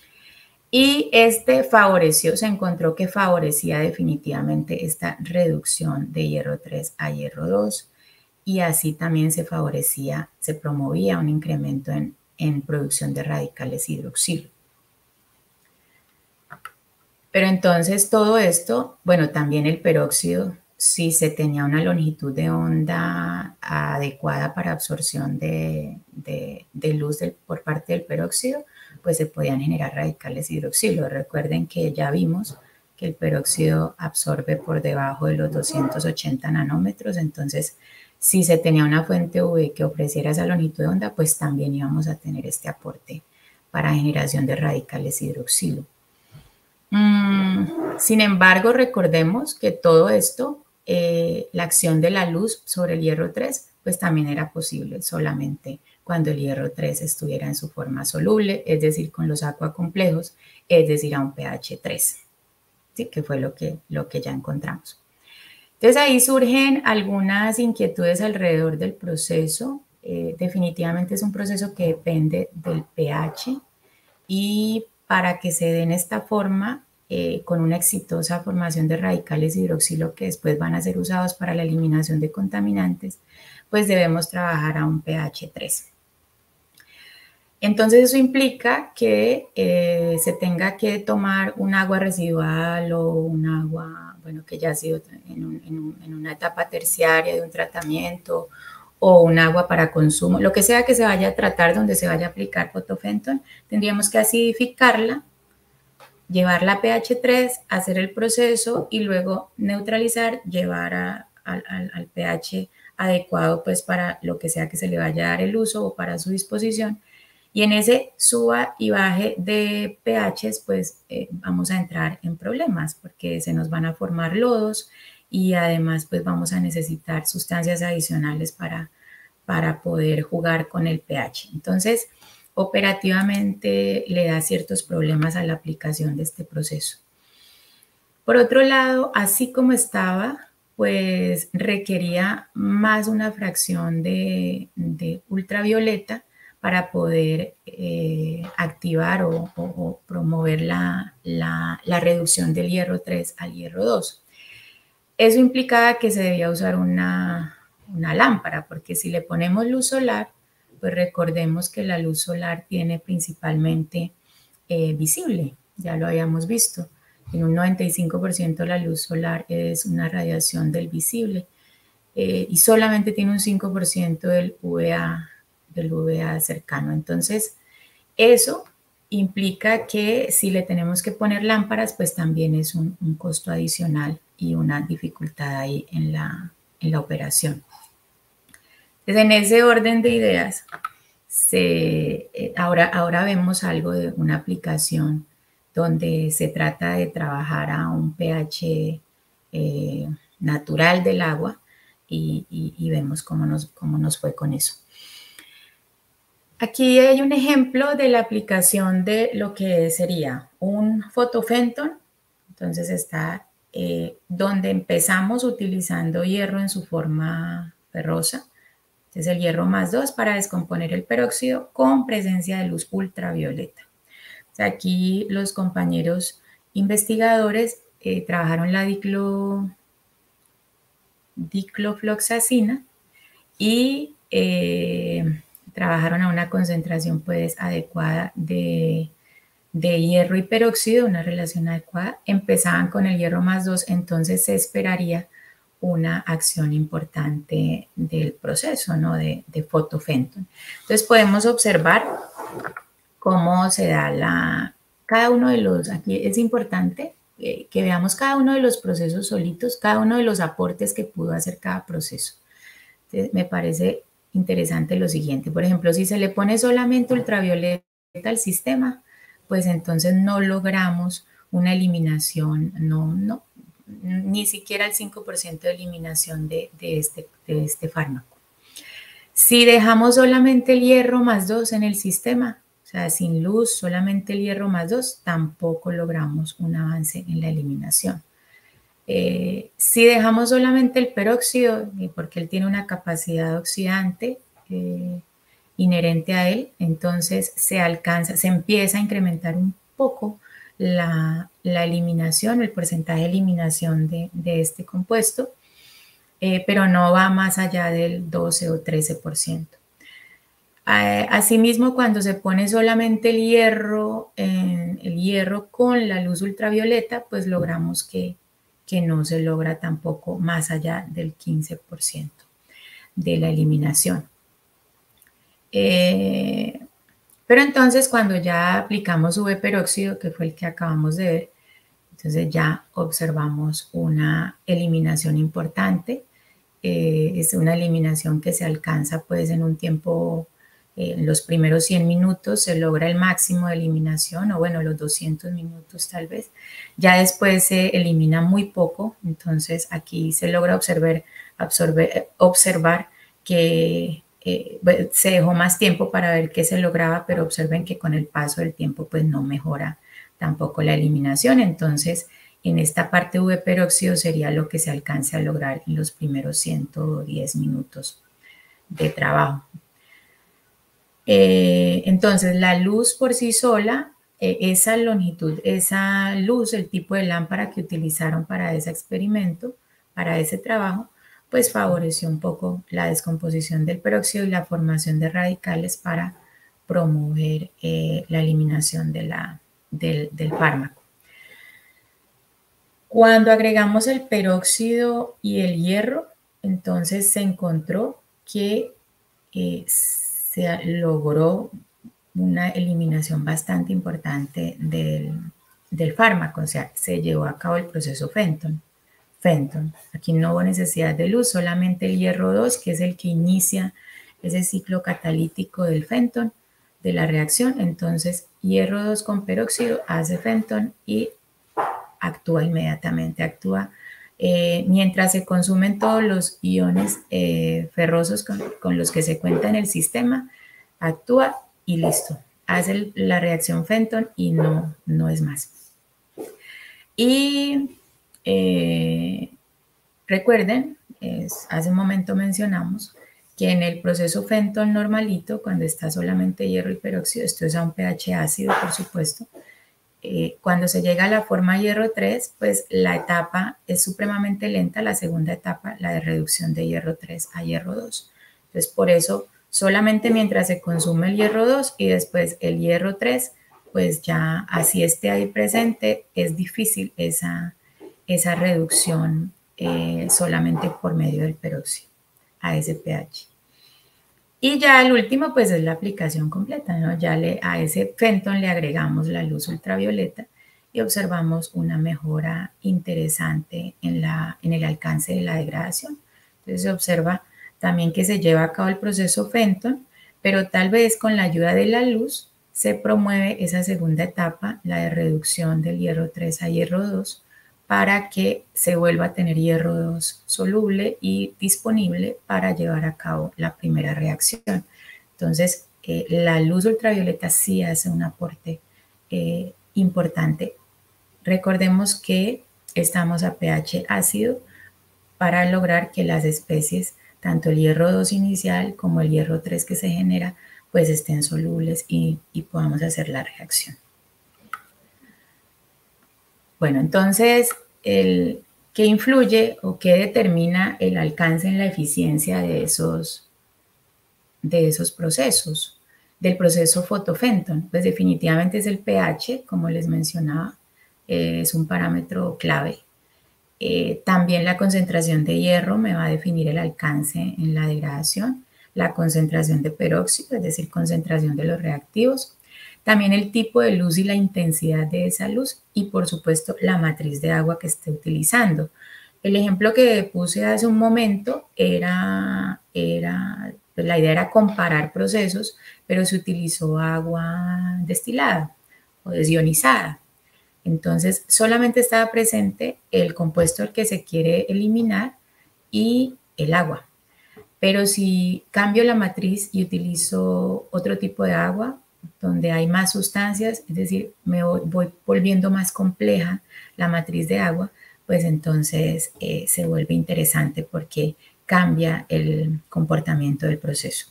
Speaker 2: Y se encontró que favorecía definitivamente esta reducción de hierro 3 a hierro 2 y así también se promovía un incremento en producción de radicales hidroxilo. Pero entonces todo esto, bueno, también el peróxido, si se tenía una longitud de onda adecuada para absorción de luz por parte del peróxido, pues se podían generar radicales hidroxilo. Recuerden que ya vimos que el peróxido absorbe por debajo de los 280 nanómetros, entonces si se tenía una fuente UV que ofreciera esa longitud de onda, pues también íbamos a tener este aporte para generación de radicales hidroxilo. Sin embargo, recordemos que todo esto, la acción de la luz sobre el hierro 3, pues también era posible solamente cuando el hierro 3 estuviera en su forma soluble, es decir, con los acuacomplejos, es decir, a un pH 3, ¿sí? Que fue lo que ya encontramos. Entonces ahí surgen algunas inquietudes alrededor del proceso. Definitivamente es un proceso que depende del pH y para que se den esta forma, con una exitosa formación de radicales hidroxilo que después van a ser usados para la eliminación de contaminantes, pues debemos trabajar a un pH 3. Entonces eso implica que se tenga que tomar un agua residual o un agua, bueno, que ya ha sido en una etapa terciaria de un tratamiento o un agua para consumo, lo que sea que se vaya a tratar donde se vaya a aplicar fotofenton, tendríamos que acidificarla, llevarla a pH 3, hacer el proceso y luego neutralizar, llevar al pH adecuado pues para lo que sea que se le vaya a dar el uso o para su disposición. Y en ese suba y baje de pHs, pues vamos a entrar en problemas porque se nos van a formar lodos y además pues vamos a necesitar sustancias adicionales para poder jugar con el pH. Entonces, operativamente le da ciertos problemas a la aplicación de este proceso. Por otro lado, así como estaba, pues requería más una fracción de ultravioleta para poder activar o promover la reducción del hierro 3 al hierro 2. Eso implicaba que se debía usar una lámpara, porque si le ponemos luz solar, pues recordemos que la luz solar tiene principalmente visible, ya lo habíamos visto, En un 95% la luz solar es una radiación del visible y solamente tiene un 5% del UVA cercano. Entonces, eso implica que si le tenemos que poner lámparas, pues también es un costo adicional y una dificultad ahí en la operación. Entonces, en ese orden de ideas, ahora vemos algo de una aplicación donde se trata de trabajar a un pH natural del agua y vemos cómo nos fue con eso. Aquí hay un ejemplo de la aplicación de lo que sería un fotofenton. Entonces está donde empezamos utilizando hierro en su forma ferrosa. Entonces el hierro más 2 para descomponer el peróxido con presencia de luz ultravioleta. O sea, aquí los compañeros investigadores trabajaron la diclofloxacina y trabajaron a una concentración pues adecuada de hierro y peróxido, una relación adecuada. Empezaban con el hierro más 2, entonces se esperaría una acción importante del proceso, ¿no? de fotofenton. Entonces podemos observar cómo se da cada uno de los, aquí es importante que veamos cada uno de los procesos solitos, cada uno de los aportes que pudo hacer cada proceso. Entonces, me parece interesante lo siguiente. Por ejemplo, si se le pone solamente ultravioleta al sistema, pues entonces no logramos una eliminación, ni siquiera el 5% de eliminación de este fármaco. Si dejamos solamente el hierro más 2 en el sistema, o sea, sin luz, solamente el hierro más 2, tampoco logramos un avance en la eliminación. Si dejamos solamente el peróxido, porque él tiene una capacidad oxidante inherente a él, entonces se empieza a incrementar un poco la eliminación, el porcentaje de eliminación de este compuesto, pero no va más allá del 12 o 13%. Asimismo, cuando se pone solamente el hierro con la luz ultravioleta, pues logramos que no se logra tampoco más allá del 15% de la eliminación. Pero entonces cuando ya aplicamos UV peróxido, que fue el que acabamos de ver, entonces ya observamos una eliminación importante. Es una eliminación que se alcanza pues en un tiempo, en los primeros 100 minutos se logra el máximo de eliminación, o bueno, los 200 minutos tal vez. Ya después se elimina muy poco, entonces aquí se logra observar que se dejó más tiempo para ver qué se lograba, pero observen que con el paso del tiempo pues no mejora tampoco la eliminación. Entonces, en esta parte UV peróxido sería lo que se alcance a lograr en los primeros 110 minutos de trabajo. Entonces, la luz por sí sola, esa longitud, esa luz, el tipo de lámpara que utilizaron para ese experimento, para ese trabajo, pues favoreció un poco la descomposición del peróxido y la formación de radicales para promover la eliminación del fármaco. Cuando agregamos el peróxido y el hierro, entonces se encontró que se logró una eliminación bastante importante del fármaco, o sea, se llevó a cabo el proceso Fenton. Aquí no hubo necesidad de luz, solamente el hierro 2, que es el que inicia ese ciclo catalítico del Fenton, de la reacción. Entonces, hierro 2 con peróxido hace Fenton y actúa inmediatamente, mientras se consumen todos los iones ferrosos con los que se cuenta en el sistema, actúa y listo. Hace la reacción Fenton y no es más. Y recuerden, hace un momento mencionamos que en el proceso Fenton normalito, cuando está solamente hierro y peróxido, esto es a un pH ácido, por supuesto, cuando se llega a la forma hierro 3, pues la etapa es supremamente lenta, la segunda etapa, la de reducción de hierro 3 a hierro 2. Entonces, por eso, solamente mientras se consume el hierro 2 y después el hierro 3, pues ya así esté ahí presente, es difícil esa reducción solamente por medio del peróxido a ese pH. Y ya el último, pues es la aplicación completa, ¿no? Ya a ese Fenton le agregamos la luz ultravioleta y observamos una mejora interesante en el alcance de la degradación. Entonces se observa también que se lleva a cabo el proceso Fenton, pero tal vez con la ayuda de la luz se promueve esa segunda etapa, la de reducción del hierro 3 a hierro 2, para que se vuelva a tener hierro 2 soluble y disponible para llevar a cabo la primera reacción. Entonces, la luz ultravioleta sí hace un aporte importante. Recordemos que estamos a pH ácido para lograr que las especies, tanto el hierro 2 inicial como el hierro 3 que se genera, pues estén solubles y podamos hacer la reacción. Bueno, entonces, ¿qué influye o qué determina el alcance en la eficiencia de esos procesos? Del proceso fotofenton, pues definitivamente es el pH, como les mencionaba, es un parámetro clave. También la concentración de hierro me va a definir el alcance en la degradación, la concentración de peróxido, es decir, concentración de los reactivos, también el tipo de luz y la intensidad de esa luz y por supuesto la matriz de agua que esté utilizando. El ejemplo que puse hace un momento pues la idea era comparar procesos, pero se utilizó agua destilada o desionizada. Entonces solamente estaba presente el compuesto al que se quiere eliminar y el agua. Pero si cambio la matriz y utilizo otro tipo de agua, donde hay más sustancias, es decir, me voy volviendo más compleja la matriz de agua, pues entonces se vuelve interesante porque cambia el comportamiento del proceso.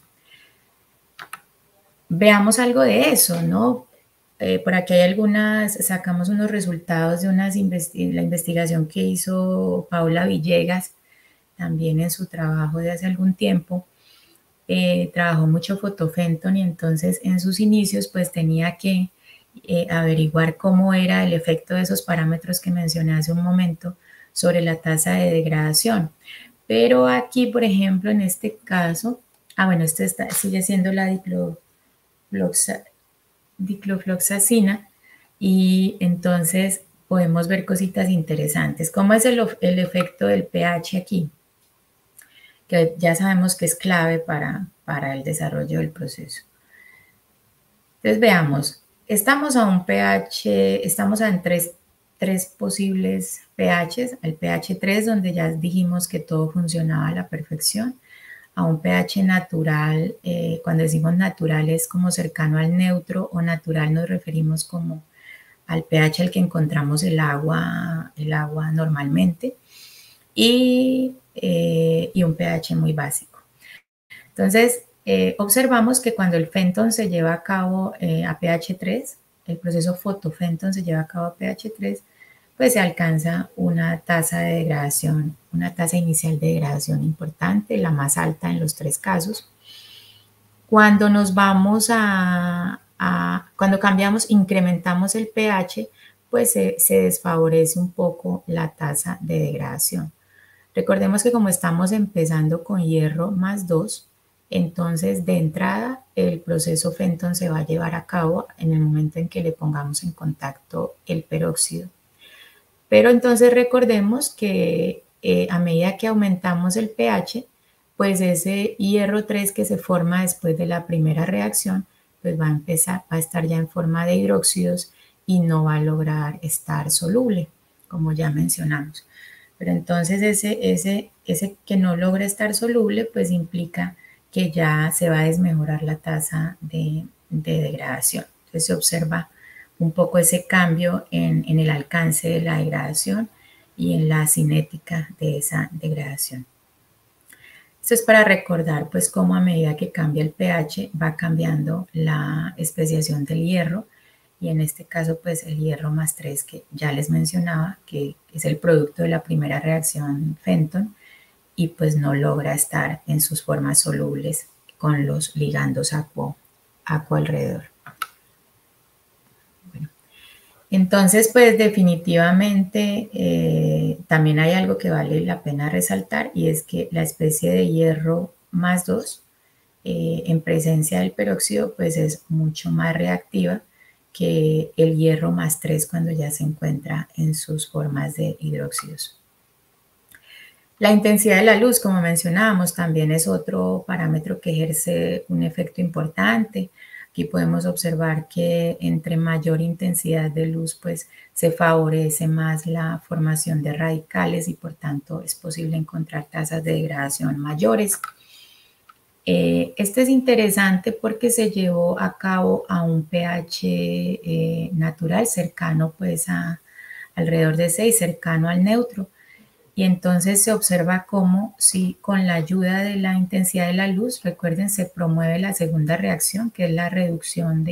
Speaker 2: Veamos algo de eso, ¿no? Por aquí hay sacamos unos resultados de la investigación que hizo Paula Villegas, también en su trabajo de hace algún tiempo. Trabajó mucho fotofenton y entonces en sus inicios pues tenía que averiguar cómo era el efecto de esos parámetros que mencioné hace un momento sobre la tasa de degradación. Pero aquí, por ejemplo, en este caso, bueno, sigue siendo la diclofloxacina y entonces podemos ver cositas interesantes. ¿Cómo es el efecto del pH aquí? Que ya sabemos que es clave para el desarrollo del proceso. Entonces veamos, estamos en tres posibles pHs, el pH 3 donde ya dijimos que todo funcionaba a la perfección, a un pH natural, cuando decimos natural es como cercano al neutro o natural nos referimos como al pH al que encontramos el agua normalmente y un pH muy básico. Entonces, observamos que cuando el Fenton se lleva a cabo a pH 3, el proceso fotofenton se lleva a cabo a pH 3, pues se alcanza una tasa de degradación, una tasa inicial de degradación importante, la más alta en los tres casos. Cuando nos vamos cuando cambiamos, incrementamos el pH, pues se desfavorece un poco la tasa de degradación. Recordemos que como estamos empezando con hierro más 2, entonces de entrada el proceso Fenton se va a llevar a cabo en el momento en que le pongamos en contacto el peróxido. Pero entonces recordemos que a medida que aumentamos el pH, pues ese hierro 3 que se forma después de la primera reacción, pues va a estar ya en forma de hidróxidos y no va a lograr estar soluble, como ya mencionamos. Pero entonces ese que no logra estar soluble, pues implica que ya se va a desmejorar la tasa de degradación. Entonces se observa un poco ese cambio en el alcance de la degradación y en la cinética de esa degradación. Esto es para recordar pues cómo a medida que cambia el pH va cambiando la especiación del hierro y en este caso pues el hierro más 3 que ya les mencionaba que es el producto de la primera reacción Fenton y pues no logra estar en sus formas solubles con los ligandos aquo alrededor. Entonces, pues definitivamente también hay algo que vale la pena resaltar y es que la especie de hierro más 2 en presencia del peróxido pues es mucho más reactiva que el hierro más 3 cuando ya se encuentra en sus formas de hidróxidos. La intensidad de la luz, como mencionábamos, también es otro parámetro que ejerce un efecto importante. Aquí podemos observar que entre mayor intensidad de luz, pues se favorece más la formación de radicales y por tanto es posible encontrar tasas de degradación mayores. Este es interesante porque se llevó a cabo a un pH natural cercano pues a alrededor de 6, cercano al neutro. Y entonces se observa cómo si con la ayuda de la intensidad de la luz, recuerden, se promueve la segunda reacción, que es la reducción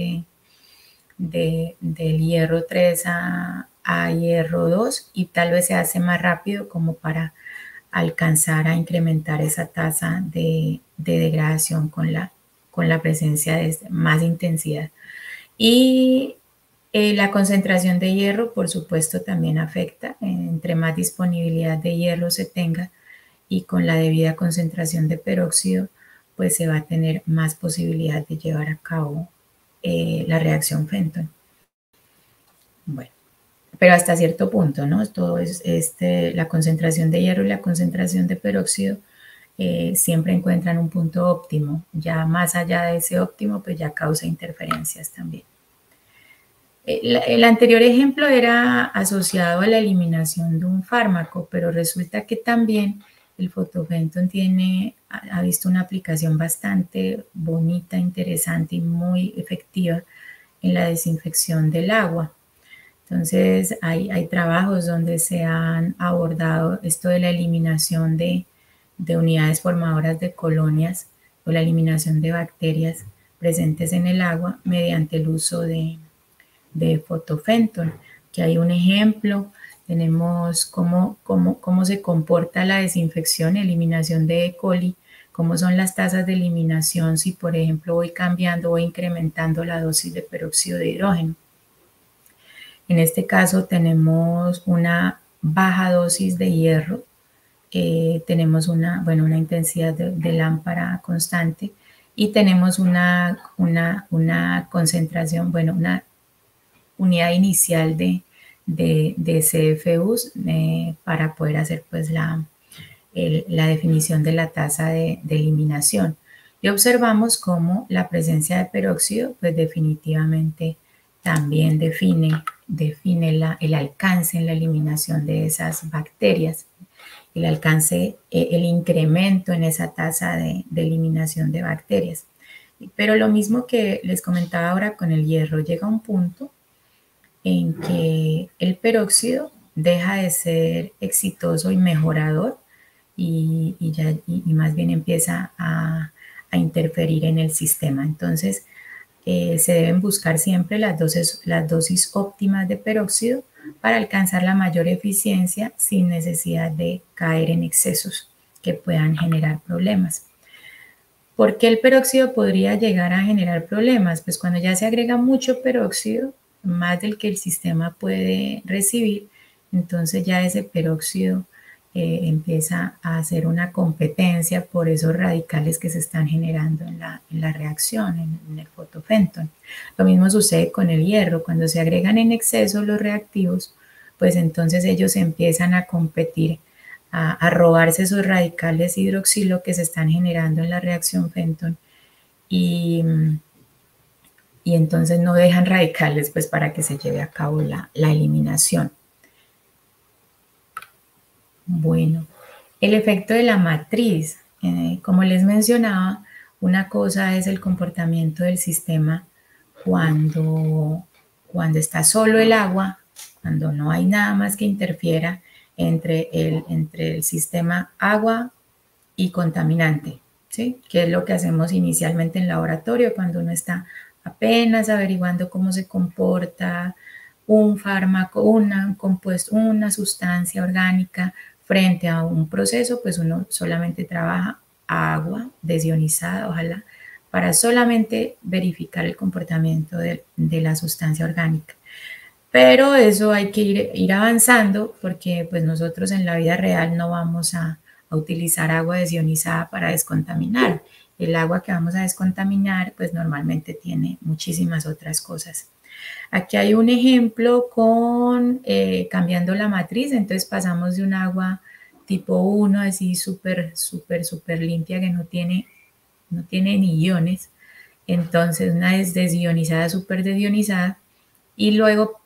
Speaker 2: del hierro 3 a hierro 2 y tal vez se hace más rápido como para alcanzar a incrementar esa tasa de degradación con la presencia de más intensidad. Y la concentración de hierro, por supuesto, también afecta. Entre más disponibilidad de hierro se tenga y con la debida concentración de peróxido, pues se va a tener más posibilidad de llevar a cabo la reacción Fenton. Bueno, pero hasta cierto punto, ¿no? Todo es la concentración de hierro y la concentración de peróxido siempre encuentran un punto óptimo. Ya más allá de ese óptimo, pues ya causa interferencias también. El anterior ejemplo era asociado a la eliminación de un fármaco, pero resulta que también el fotofenton ha visto una aplicación bastante bonita, interesante y muy efectiva en la desinfección del agua. Entonces, hay trabajos donde se han abordado esto de la eliminación de unidades formadoras de colonias o la eliminación de bacterias presentes en el agua mediante el uso de fotofenton. Que hay un ejemplo, tenemos cómo se comporta la desinfección, eliminación de E. coli, cómo son las tasas de eliminación si, por ejemplo, voy cambiando o incrementando la dosis de peróxido de hidrógeno. En este caso tenemos una baja dosis de hierro, tenemos una intensidad de lámpara constante y tenemos una concentración, una unidad inicial de CFUs para poder hacer pues la definición de la tasa de eliminación. Y observamos cómo la presencia de peróxido pues definitivamente también define el alcance en la eliminación de esas bacterias, el alcance, el incremento en esa tasa de eliminación de bacterias. Pero lo mismo que les comentaba ahora con el hierro, llega un punto en que el peróxido deja de ser exitoso y mejorador y más bien empieza a interferir en el sistema. Entonces, se deben buscar siempre las dosis óptimas de peróxido para alcanzar la mayor eficiencia sin necesidad de caer en excesos que puedan generar problemas. ¿Por qué el peróxido podría llegar a generar problemas? Pues cuando ya se agrega mucho peróxido, más del que el sistema puede recibir, entonces ya ese peróxido empieza a hacer una competencia por esos radicales que se están generando en la reacción, en el fotofenton. Lo mismo sucede con el hierro, cuando se agregan en exceso los reactivos, pues entonces ellos empiezan a competir, a robarse esos radicales hidroxilo que se están generando en la reacción Fenton y entonces no dejan radicales pues para que se lleve a cabo la eliminación. Bueno, el efecto de la matriz. Como les mencionaba, una cosa es el comportamiento del sistema cuando está solo el agua, cuando no hay nada más que interfiera entre el sistema agua y contaminante, ¿sí? Que es lo que hacemos inicialmente en laboratorio cuando uno está apenas averiguando cómo se comporta un fármaco, un compuesto, una sustancia orgánica frente a un proceso, pues uno solamente trabaja agua desionizada, ojalá, para solamente verificar el comportamiento de la sustancia orgánica. Pero eso hay que ir avanzando porque pues nosotros en la vida real no vamos a utilizar agua desionizada para descontaminar. El agua que vamos a descontaminar pues normalmente tiene muchísimas otras cosas. Aquí hay un ejemplo con cambiando la matriz, entonces pasamos de un agua tipo 1, así súper limpia que no tiene ni iones, entonces una es desionizada, súper desionizada, y luego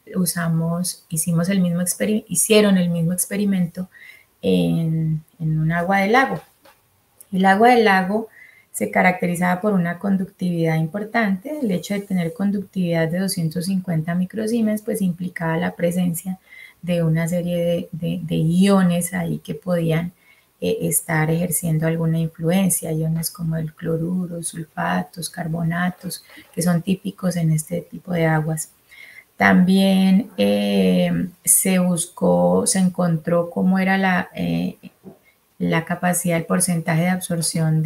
Speaker 2: hicieron el mismo experimento en un agua del lago. El agua del lago se caracterizaba por una conductividad importante. El hecho de tener conductividad de 250 microsiemens pues implicaba la presencia de una serie de iones ahí que podían estar ejerciendo alguna influencia, iones como el cloruro, sulfatos, carbonatos, que son típicos en este tipo de aguas. También se encontró cómo era la capacidad, el porcentaje de absorción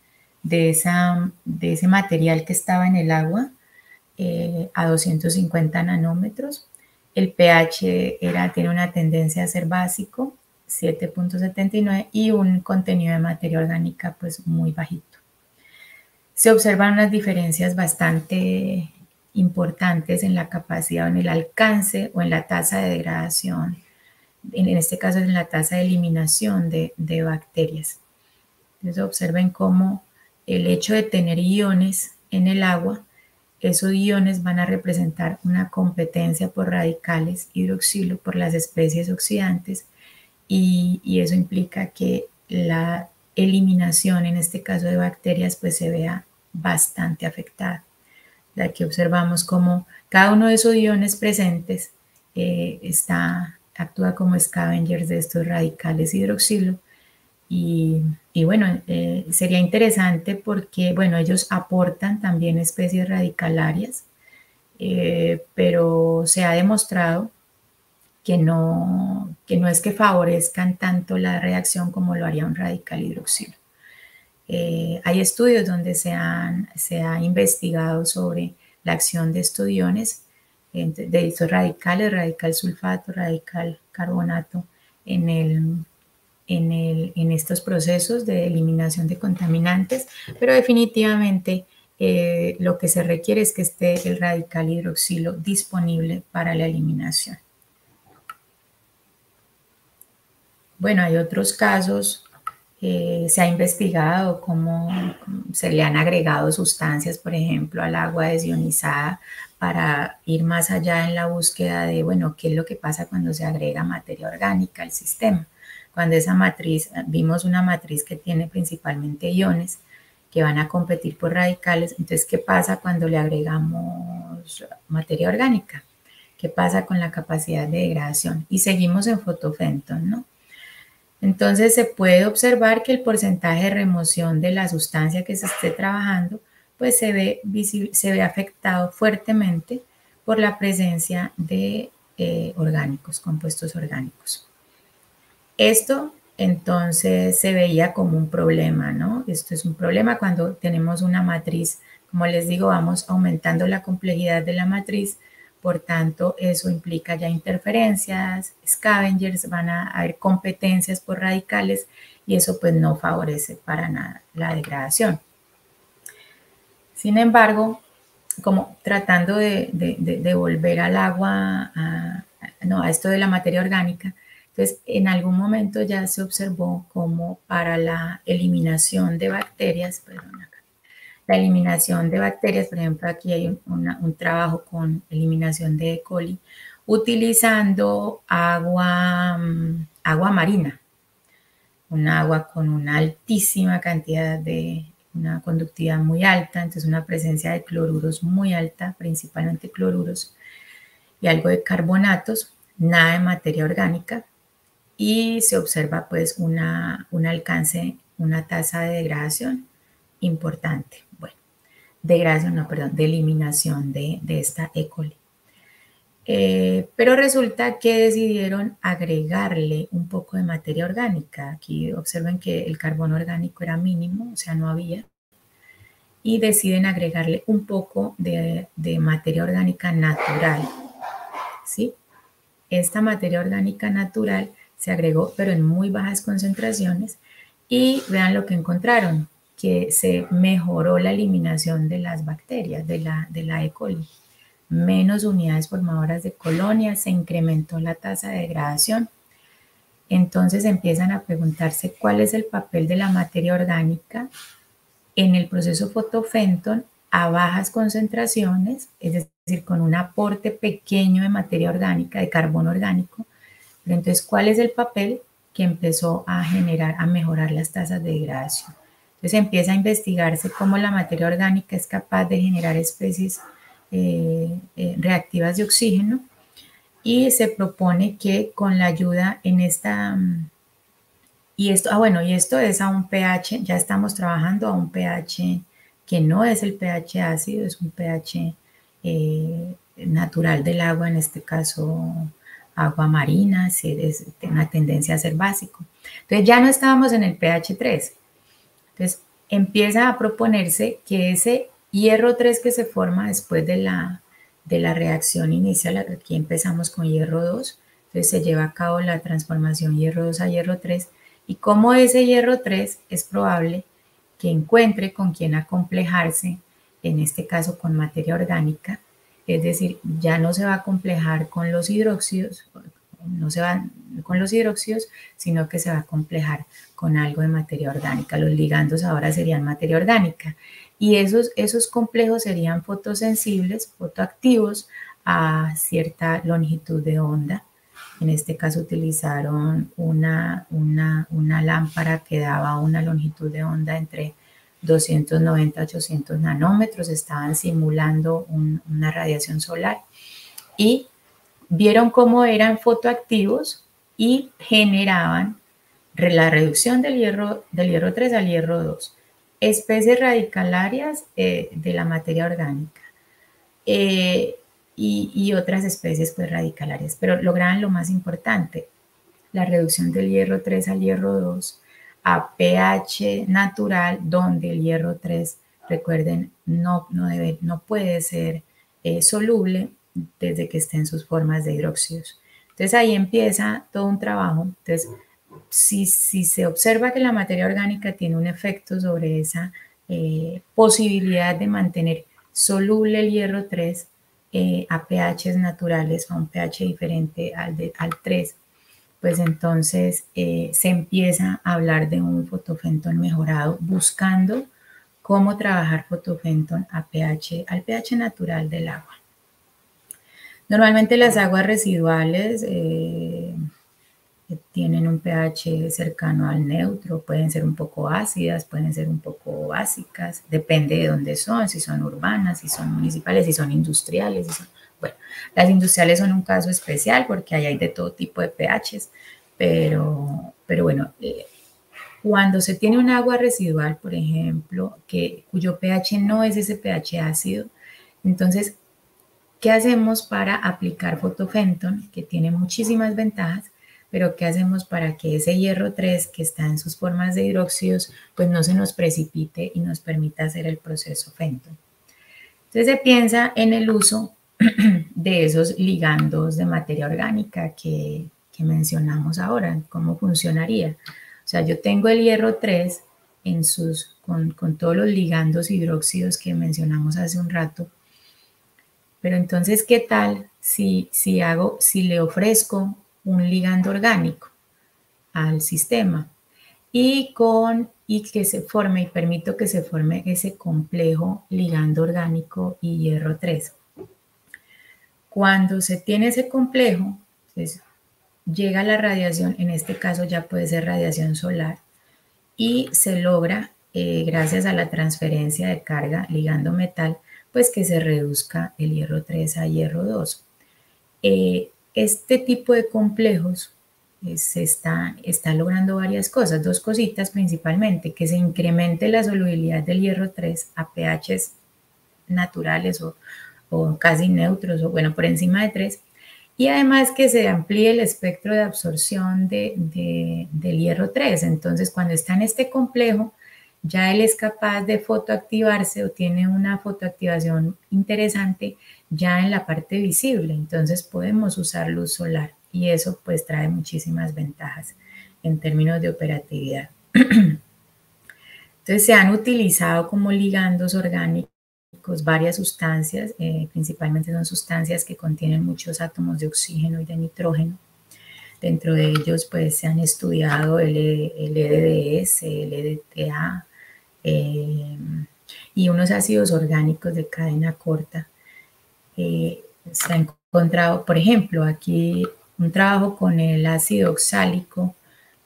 Speaker 2: de ese material que estaba en el agua a 250 nanómetros. El pH tiene una tendencia a ser básico, 7.79, y un contenido de materia orgánica pues muy bajito. Se observan unas diferencias bastante importantes en la capacidad o en el alcance o en la tasa de degradación, en este caso es en la tasa de eliminación de bacterias. Entonces observen cómo el hecho de tener iones en el agua, esos iones van a representar una competencia por radicales hidroxilo, por las especies oxidantes, y eso implica que la eliminación, en este caso de bacterias, pues se vea bastante afectada. Aquí observamos cómo cada uno de esos iones presentes actúa como scavengers de estos radicales hidroxilo. Y bueno, sería interesante porque, bueno, ellos aportan también especies radicalarias, pero se ha demostrado que no es que favorezcan tanto la reacción como lo haría un radical hidroxilo. Hay estudios donde se ha investigado sobre la acción de estos iones, de estos radicales, radical sulfato, radical carbonato, en estos procesos de eliminación de contaminantes, pero definitivamente lo que se requiere es que esté el radical hidroxilo disponible para la eliminación. Bueno, hay otros casos, se ha investigado cómo se le han agregado sustancias, por ejemplo, al agua desionizada para ir más allá en la búsqueda de, bueno, qué es lo que pasa cuando se agrega materia orgánica al sistema. Cuando esa matriz, vimos una matriz que tiene principalmente iones que van a competir por radicales, entonces, ¿qué pasa cuando le agregamos materia orgánica? ¿Qué pasa con la capacidad de degradación? Y seguimos en fotofenton, ¿no? Entonces se puede observar que el porcentaje de remoción de la sustancia que se esté trabajando pues se ve afectado fuertemente por la presencia de orgánicos, compuestos orgánicos. Esto entonces se veía como un problema, ¿no? Esto es un problema cuando tenemos una matriz, como les digo, vamos aumentando la complejidad de la matriz, por tanto, eso implica ya interferencias, scavengers, van a haber competencias por radicales y eso pues no favorece para nada la degradación. Sin embargo, como tratando de volver al agua, a esto de la materia orgánica, entonces en algún momento ya se observó como para la eliminación de bacterias, la eliminación de bacterias, por ejemplo, aquí hay un trabajo con eliminación de E. coli, utilizando agua marina, un agua con una altísima cantidad una conductividad muy alta, entonces una presencia de cloruros muy alta, principalmente cloruros, y algo de carbonatos, nada de materia orgánica, y se observa pues un alcance, una tasa de degradación importante. Bueno, de eliminación de esta E. coli. Pero resulta que decidieron agregarle un poco de materia orgánica. Aquí observen que el carbono orgánico era mínimo, o sea, no había. Y deciden agregarle un poco de materia orgánica natural, ¿sí? esta materia orgánica natural se agregó, pero en muy bajas concentraciones, y vean lo que encontraron, que se mejoró la eliminación de las bacterias, de la E. coli. Menos unidades formadoras de colonias, se incrementó la tasa de degradación. Entonces empiezan a preguntarse cuál es el papel de la materia orgánica en el proceso fotofenton a bajas concentraciones, es decir, con un aporte pequeño de materia orgánica, de carbono orgánico. Pero entonces, ¿cuál es el papel que empezó a generar, a mejorar las tasas de degradación? Entonces empieza a investigarse cómo la materia orgánica es capaz de generar especies reactivas de oxígeno, y se propone que con la ayuda en esta... Y esto, bueno, y esto es a un pH, ya estamos trabajando a un pH que no es el pH ácido, es un pH natural del agua, en este caso agua marina, es una tendencia a ser básico. Entonces ya no estábamos en el pH 3. Entonces empieza a proponerse que ese hierro 3 que se forma después de la reacción inicial, aquí empezamos con hierro 2, entonces se lleva a cabo la transformación hierro 2 a hierro 3, y como ese hierro 3 es probable que encuentre con quien acomplejarse, en este caso con materia orgánica, es decir, ya no se va a complejar con los hidróxidos, no se va con los hidróxidos, sino que se va a complejar con algo de materia orgánica. Los ligandos ahora serían materia orgánica, y esos complejos serían fotosensibles, fotoactivos a cierta longitud de onda. En este caso utilizaron una lámpara que daba una longitud de onda entre 290 a 800 nanómetros. Estaban simulando una radiación solar y vieron cómo eran fotoactivos y generaban la reducción del hierro 3 al hierro 2, especies radicalarias de la materia orgánica. Y otras especies pues radicalarias, pero lograban lo más importante, la reducción del hierro 3 al hierro 2 a pH natural, donde el hierro 3, recuerden, no puede ser soluble desde que esté en sus formas de hidróxidos. Entonces ahí empieza todo un trabajo. Entonces, si se observa que la materia orgánica tiene un efecto sobre esa posibilidad de mantener soluble el hierro 3 a pHs naturales, a un pH diferente al 3, pues entonces se empieza a hablar de un fotofenton mejorado, buscando cómo trabajar fotofenton al pH natural del agua. Normalmente las aguas residuales tienen un pH cercano al neutro, pueden ser un poco ácidas, pueden ser un poco básicas, depende de dónde son, si son urbanas, si son municipales, si son industriales. Bueno, las industriales son un caso especial porque ahí hay de todo tipo de pHs, pero bueno, cuando se tiene un agua residual, por ejemplo, cuyo pH no es ese pH ácido, entonces, ¿qué hacemos para aplicar fotofenton? Que tiene muchísimas ventajas, pero ¿qué hacemos para que ese hierro 3 que está en sus formas de hidróxidos, pues no se nos precipite y nos permita hacer el proceso fenton? Entonces se piensa en el uso de esos ligandos de materia orgánica que mencionamos ahora, cómo funcionaría. O sea, yo tengo el hierro 3 con todos los ligandos hidróxidos que mencionamos hace un rato, pero entonces, ¿qué tal si le ofrezco un ligando orgánico al sistema y que se forme, y permito que se forme ese complejo ligando orgánico y hierro 3? Cuando se tiene ese complejo, pues, llega la radiación, en este caso ya puede ser radiación solar, y se logra, gracias a la transferencia de carga ligando metal, pues que se reduzca el hierro 3 a hierro 2. Este tipo de complejos se está logrando varias cosas, dos cositas principalmente: que se incremente la solubilidad del hierro 3 a pHs naturales o casi neutros, o bueno, por encima de 3, y además que se amplíe el espectro de absorción del hierro 3. Entonces, cuando está en este complejo, ya él es capaz de fotoactivarse o tiene una fotoactivación interesante ya en la parte visible. Entonces podemos usar luz solar y eso pues trae muchísimas ventajas en términos de operatividad. Entonces se han utilizado como ligandos orgánicos varias sustancias, principalmente son sustancias que contienen muchos átomos de oxígeno y de nitrógeno. Dentro de ellos pues se han estudiado el EDDS, el EDTA y unos ácidos orgánicos de cadena corta. Se ha encontrado, por ejemplo, aquí un trabajo con el ácido oxálico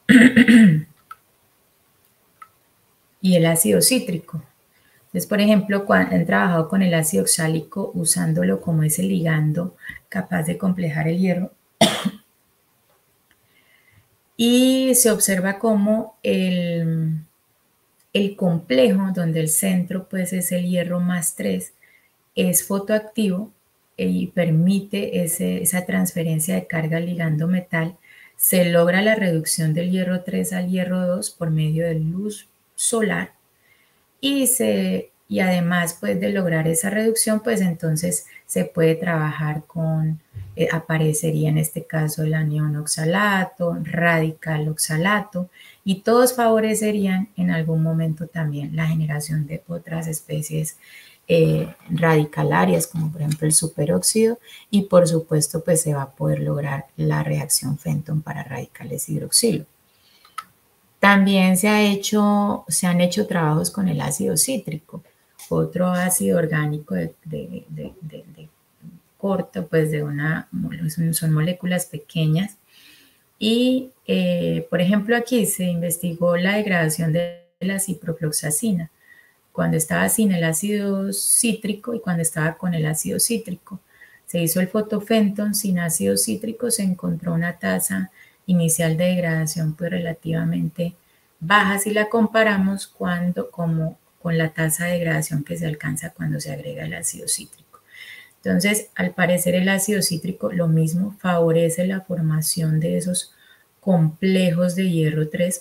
Speaker 2: y el ácido cítrico. Entonces, por ejemplo, han trabajado con el ácido oxálico usándolo como ese ligando capaz de complejar el hierro. Y se observa como el complejo, donde el centro pues es el hierro más 3, es fotoactivo y permite esa transferencia de carga ligando metal. Se logra la reducción del hierro 3 al hierro 2 por medio de luz solar y además pues de lograr esa reducción pues entonces se puede trabajar con, aparecería en este caso el anión oxalato, radical oxalato y todos favorecerían en algún momento también la generación de otras especies radicalarias como por ejemplo el superóxido y por supuesto pues se va a poder lograr la reacción Fenton para radicales hidroxilo. También se han hecho trabajos con el ácido cítrico, otro ácido orgánico de corto, pues son moléculas pequeñas. Y, por ejemplo, aquí se investigó la degradación de la ciprofloxacina cuando estaba sin el ácido cítrico y cuando estaba con el ácido cítrico. Se hizo el fotofenton sin ácido cítrico, se encontró una tasa inicial de degradación pues relativamente baja si la comparamos con la tasa de degradación que se alcanza cuando se agrega el ácido cítrico. Entonces, al parecer el ácido cítrico lo mismo favorece la formación de esos complejos de hierro 3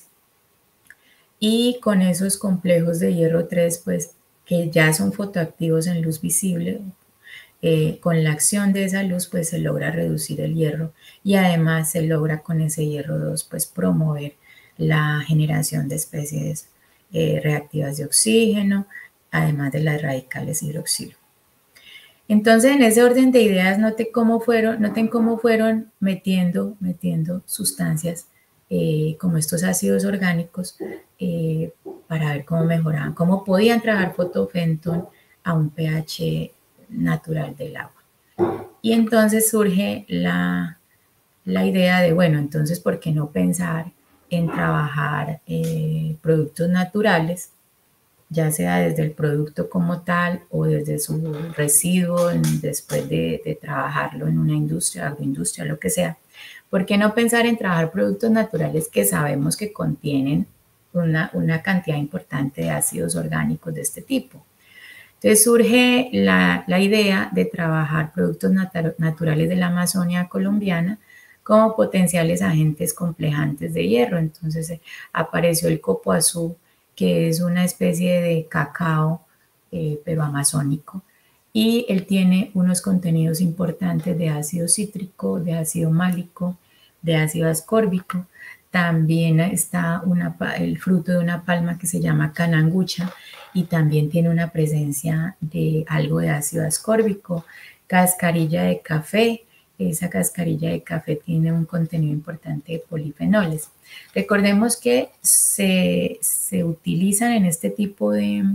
Speaker 2: y con esos complejos de hierro 3 pues que ya son fotoactivos en luz visible, con la acción de esa luz pues se logra reducir el hierro y además se logra con ese hierro 2 pues promover la generación de especies reactivas de oxígeno, además de las radicales hidroxilo. Entonces en ese orden de ideas noten cómo fueron metiendo sustancias como estos ácidos orgánicos para ver cómo mejoraban, cómo podían trabajar fotofenton a un pH natural del agua. Y entonces surge la idea de, bueno, entonces, ¿por qué no pensar en trabajar productos naturales, ya sea desde el producto como tal o desde su residuo, después de trabajarlo en una industria, agroindustria, lo que sea? ¿Por qué no pensar en trabajar productos naturales que sabemos que contienen una cantidad importante de ácidos orgánicos de este tipo? Entonces surge la idea de trabajar productos naturales de la Amazonia colombiana como potenciales agentes complejantes de hierro. Entonces apareció el copoazú, que es una especie de cacao, pero amazónico, y él tiene unos contenidos importantes de ácido cítrico, de ácido málico, de ácido ascórbico. También está el fruto de una palma que se llama canangucha y también tiene una presencia de algo de ácido ascórbico. Cascarilla de café, esa cascarilla de café tiene un contenido importante de polifenoles. Recordemos que se utilizan en este tipo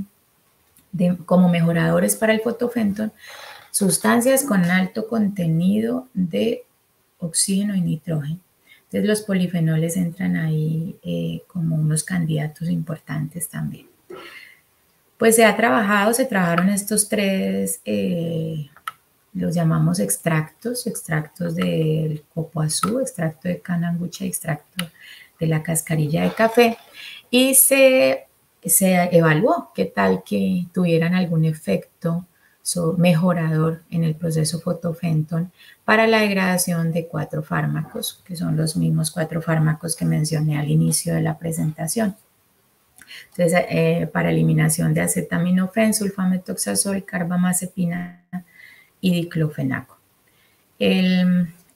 Speaker 2: como mejoradores para el fotofenton sustancias con alto contenido de oxígeno y nitrógeno. Entonces los polifenoles entran ahí como unos candidatos importantes también. Pues se trabajaron estos tres, los llamamos extractos del copoazú, extracto de canangucha, extracto de la cascarilla de café, y se evaluó qué tal que tuvieran algún efecto mejorador en el proceso fotofenton para la degradación de 4 fármacos, que son los mismos 4 fármacos que mencioné al inicio de la presentación. Entonces, para eliminación de acetaminofén, sulfametoxazol, carbamazepina y diclofenaco.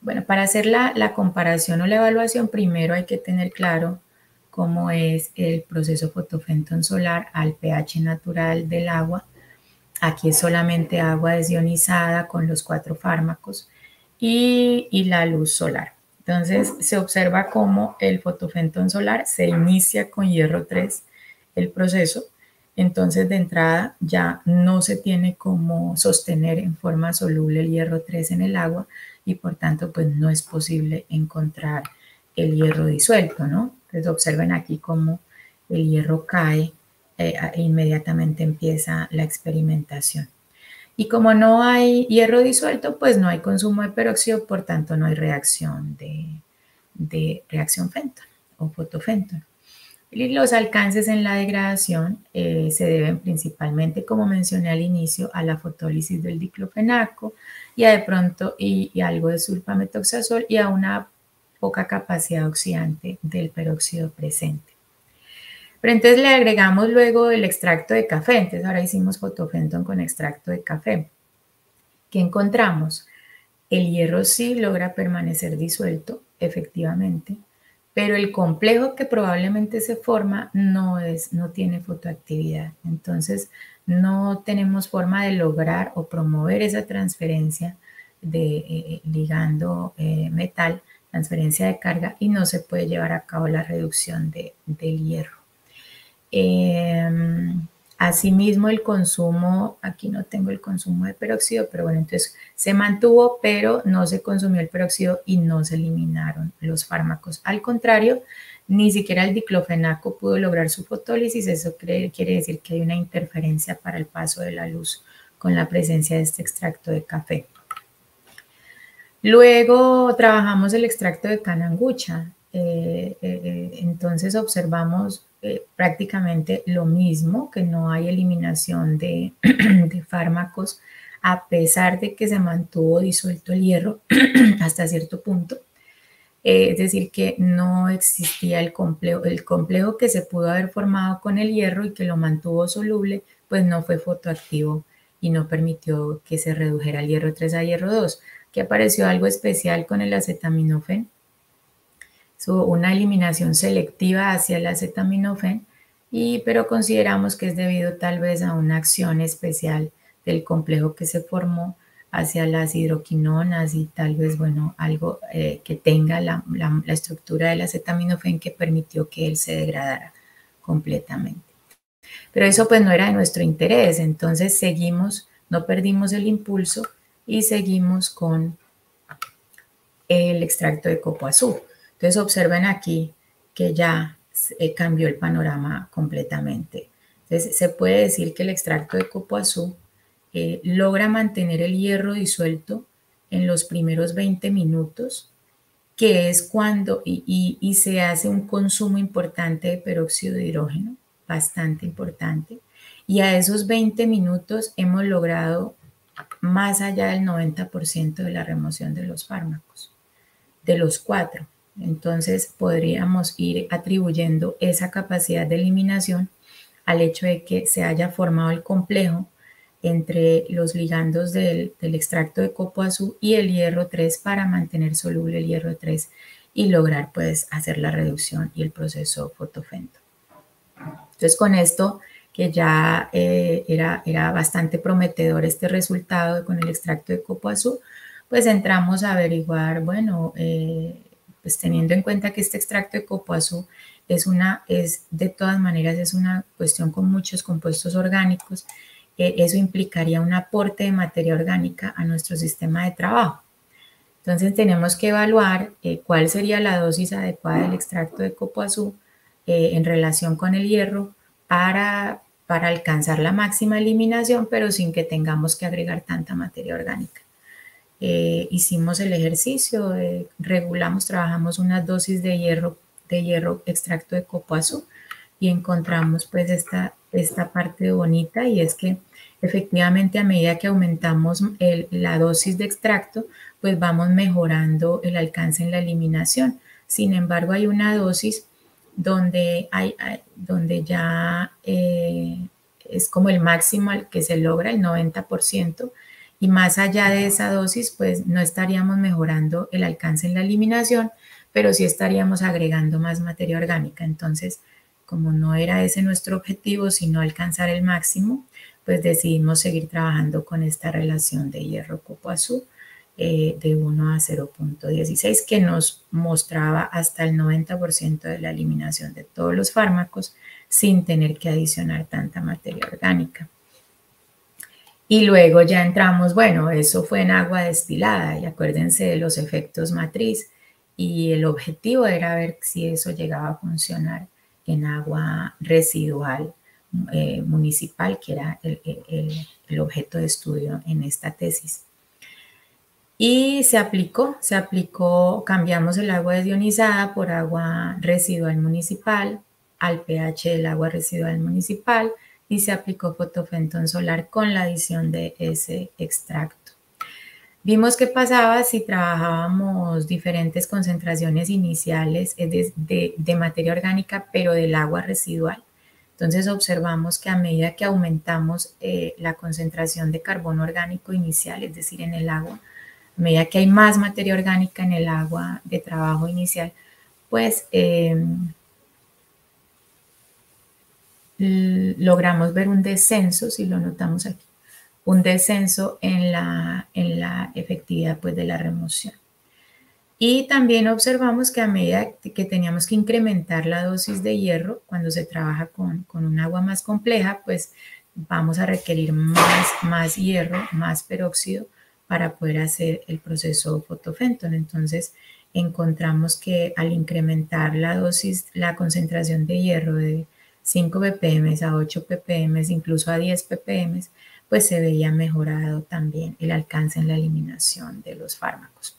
Speaker 2: Bueno, para hacer la comparación o la evaluación, primero hay que tener claro cómo es el proceso fotofenton solar al pH natural del agua. Aquí es solamente agua desionizada con los 4 fármacos y la luz solar. Entonces se observa cómo el fotofenton solar se inicia con hierro 3 el proceso. Entonces de entrada ya no se tiene como sostener en forma soluble el hierro 3 en el agua y por tanto pues no es posible encontrar el hierro disuelto, ¿no? Entonces observen aquí cómo el hierro cae inmediatamente empieza la experimentación. Y como no hay hierro disuelto, pues no hay consumo de peróxido, por tanto no hay reacción de reacción Fenton o fotofenton. Y los alcances en la degradación se deben principalmente, como mencioné al inicio, a la fotólisis del diclofenaco y a de pronto y algo de sulfametoxazol y a una poca capacidad oxidante del peróxido presente. Pero entonces le agregamos luego el extracto de café. Entonces ahora hicimos fotofenton con extracto de café. ¿Qué encontramos? El hierro sí logra permanecer disuelto, efectivamente, pero el complejo que probablemente se forma no tiene fotoactividad. Entonces no tenemos forma de lograr o promover esa transferencia de ligando metal, transferencia de carga, y no se puede llevar a cabo la reducción del hierro. Asimismo, el consumo, aquí no tengo el consumo de peróxido, pero bueno, entonces se mantuvo, pero no se consumió el peróxido y no se eliminaron los fármacos. Al contrario, ni siquiera el diclofenaco pudo lograr su fotólisis. Eso quiere decir que hay una interferencia para el paso de la luz con la presencia de este extracto de café. Luego trabajamos el extracto de canangucha. Entonces observamos prácticamente lo mismo, que no hay eliminación de fármacos a pesar de que se mantuvo disuelto el hierro hasta cierto punto. Es decir, que no existía el complejo que se pudo haber formado con el hierro y que lo mantuvo soluble, pues no fue fotoactivo y no permitió que se redujera el hierro 3 a hierro 2. Que apareció algo especial con el acetaminofén, una eliminación selectiva hacia el acetaminofén, pero consideramos que es debido tal vez a una acción especial del complejo que se formó hacia las hidroquinonas y tal vez, bueno, algo que tenga la estructura del acetaminofén que permitió que él se degradara completamente. Pero eso pues no era de nuestro interés, entonces seguimos, no perdimos el impulso y seguimos con el extracto de copoazú. Entonces observen aquí que ya cambió el panorama completamente. Entonces se puede decir que el extracto de copoazú logra mantener el hierro disuelto en los primeros 20 minutos, que es cuando, y se hace un consumo importante de peróxido de hidrógeno, bastante importante, y a esos 20 minutos hemos logrado más allá del 90% de la remoción de los fármacos, de los 4. Entonces podríamos ir atribuyendo esa capacidad de eliminación al hecho de que se haya formado el complejo entre los ligandos del extracto de copoazú y el hierro 3 para mantener soluble el hierro 3 y lograr pues hacer la reducción y el proceso fotofenton. Entonces con esto que ya era bastante prometedor este resultado con el extracto de copoazú, pues entramos a averiguar, bueno, pues teniendo en cuenta que este extracto de copoazú de todas maneras es una cuestión con muchos compuestos orgánicos, eso implicaría un aporte de materia orgánica a nuestro sistema de trabajo. Entonces tenemos que evaluar cuál sería la dosis adecuada del extracto de copoazú en relación con el hierro para alcanzar la máxima eliminación, pero sin que tengamos que agregar tanta materia orgánica. Hicimos el ejercicio, trabajamos unas dosis de hierro extracto de copoazú y encontramos pues esta parte bonita, y es que efectivamente a medida que aumentamos la dosis de extracto, pues vamos mejorando el alcance en la eliminación. Sin embargo, hay una dosis donde ya es como el máximo al que se logra, el 90%, y más allá de esa dosis, pues no estaríamos mejorando el alcance en la eliminación, pero sí estaríamos agregando más materia orgánica. Entonces, como no era ese nuestro objetivo, sino alcanzar el máximo, pues decidimos seguir trabajando con esta relación de hierro-copo-azul de 1 a 0.16, que nos mostraba hasta el 90% de la eliminación de todos los fármacos sin tener que adicionar tanta materia orgánica. Y luego ya entramos, bueno, eso fue en agua destilada, y acuérdense de los efectos matriz, y el objetivo era ver si eso llegaba a funcionar en agua residual municipal, que era el objeto de estudio en esta tesis. Y se aplicó, cambiamos el agua desionizada por agua residual municipal al pH del agua residual municipal y se aplicó fotofentón solar con la adición de ese extracto. Vimos qué pasaba si trabajábamos diferentes concentraciones iniciales de materia orgánica, pero del agua residual. Entonces observamos que a medida que aumentamos la concentración de carbono orgánico inicial, es decir, en el agua, a medida que hay más materia orgánica en el agua de trabajo inicial, pues logramos ver un descenso, si lo notamos aquí, un descenso en la efectividad pues, de la remoción. Y también observamos que a medida que teníamos que incrementar la dosis de hierro, cuando se trabaja con un agua más compleja, pues vamos a requerir más hierro, más peróxido, para poder hacer el proceso fotofentón. Entonces, encontramos que al incrementar la dosis, la concentración de hierro de 5 ppm a 8 ppm, incluso a 10 ppm, pues se veía mejorado también el alcance en la eliminación de los fármacos.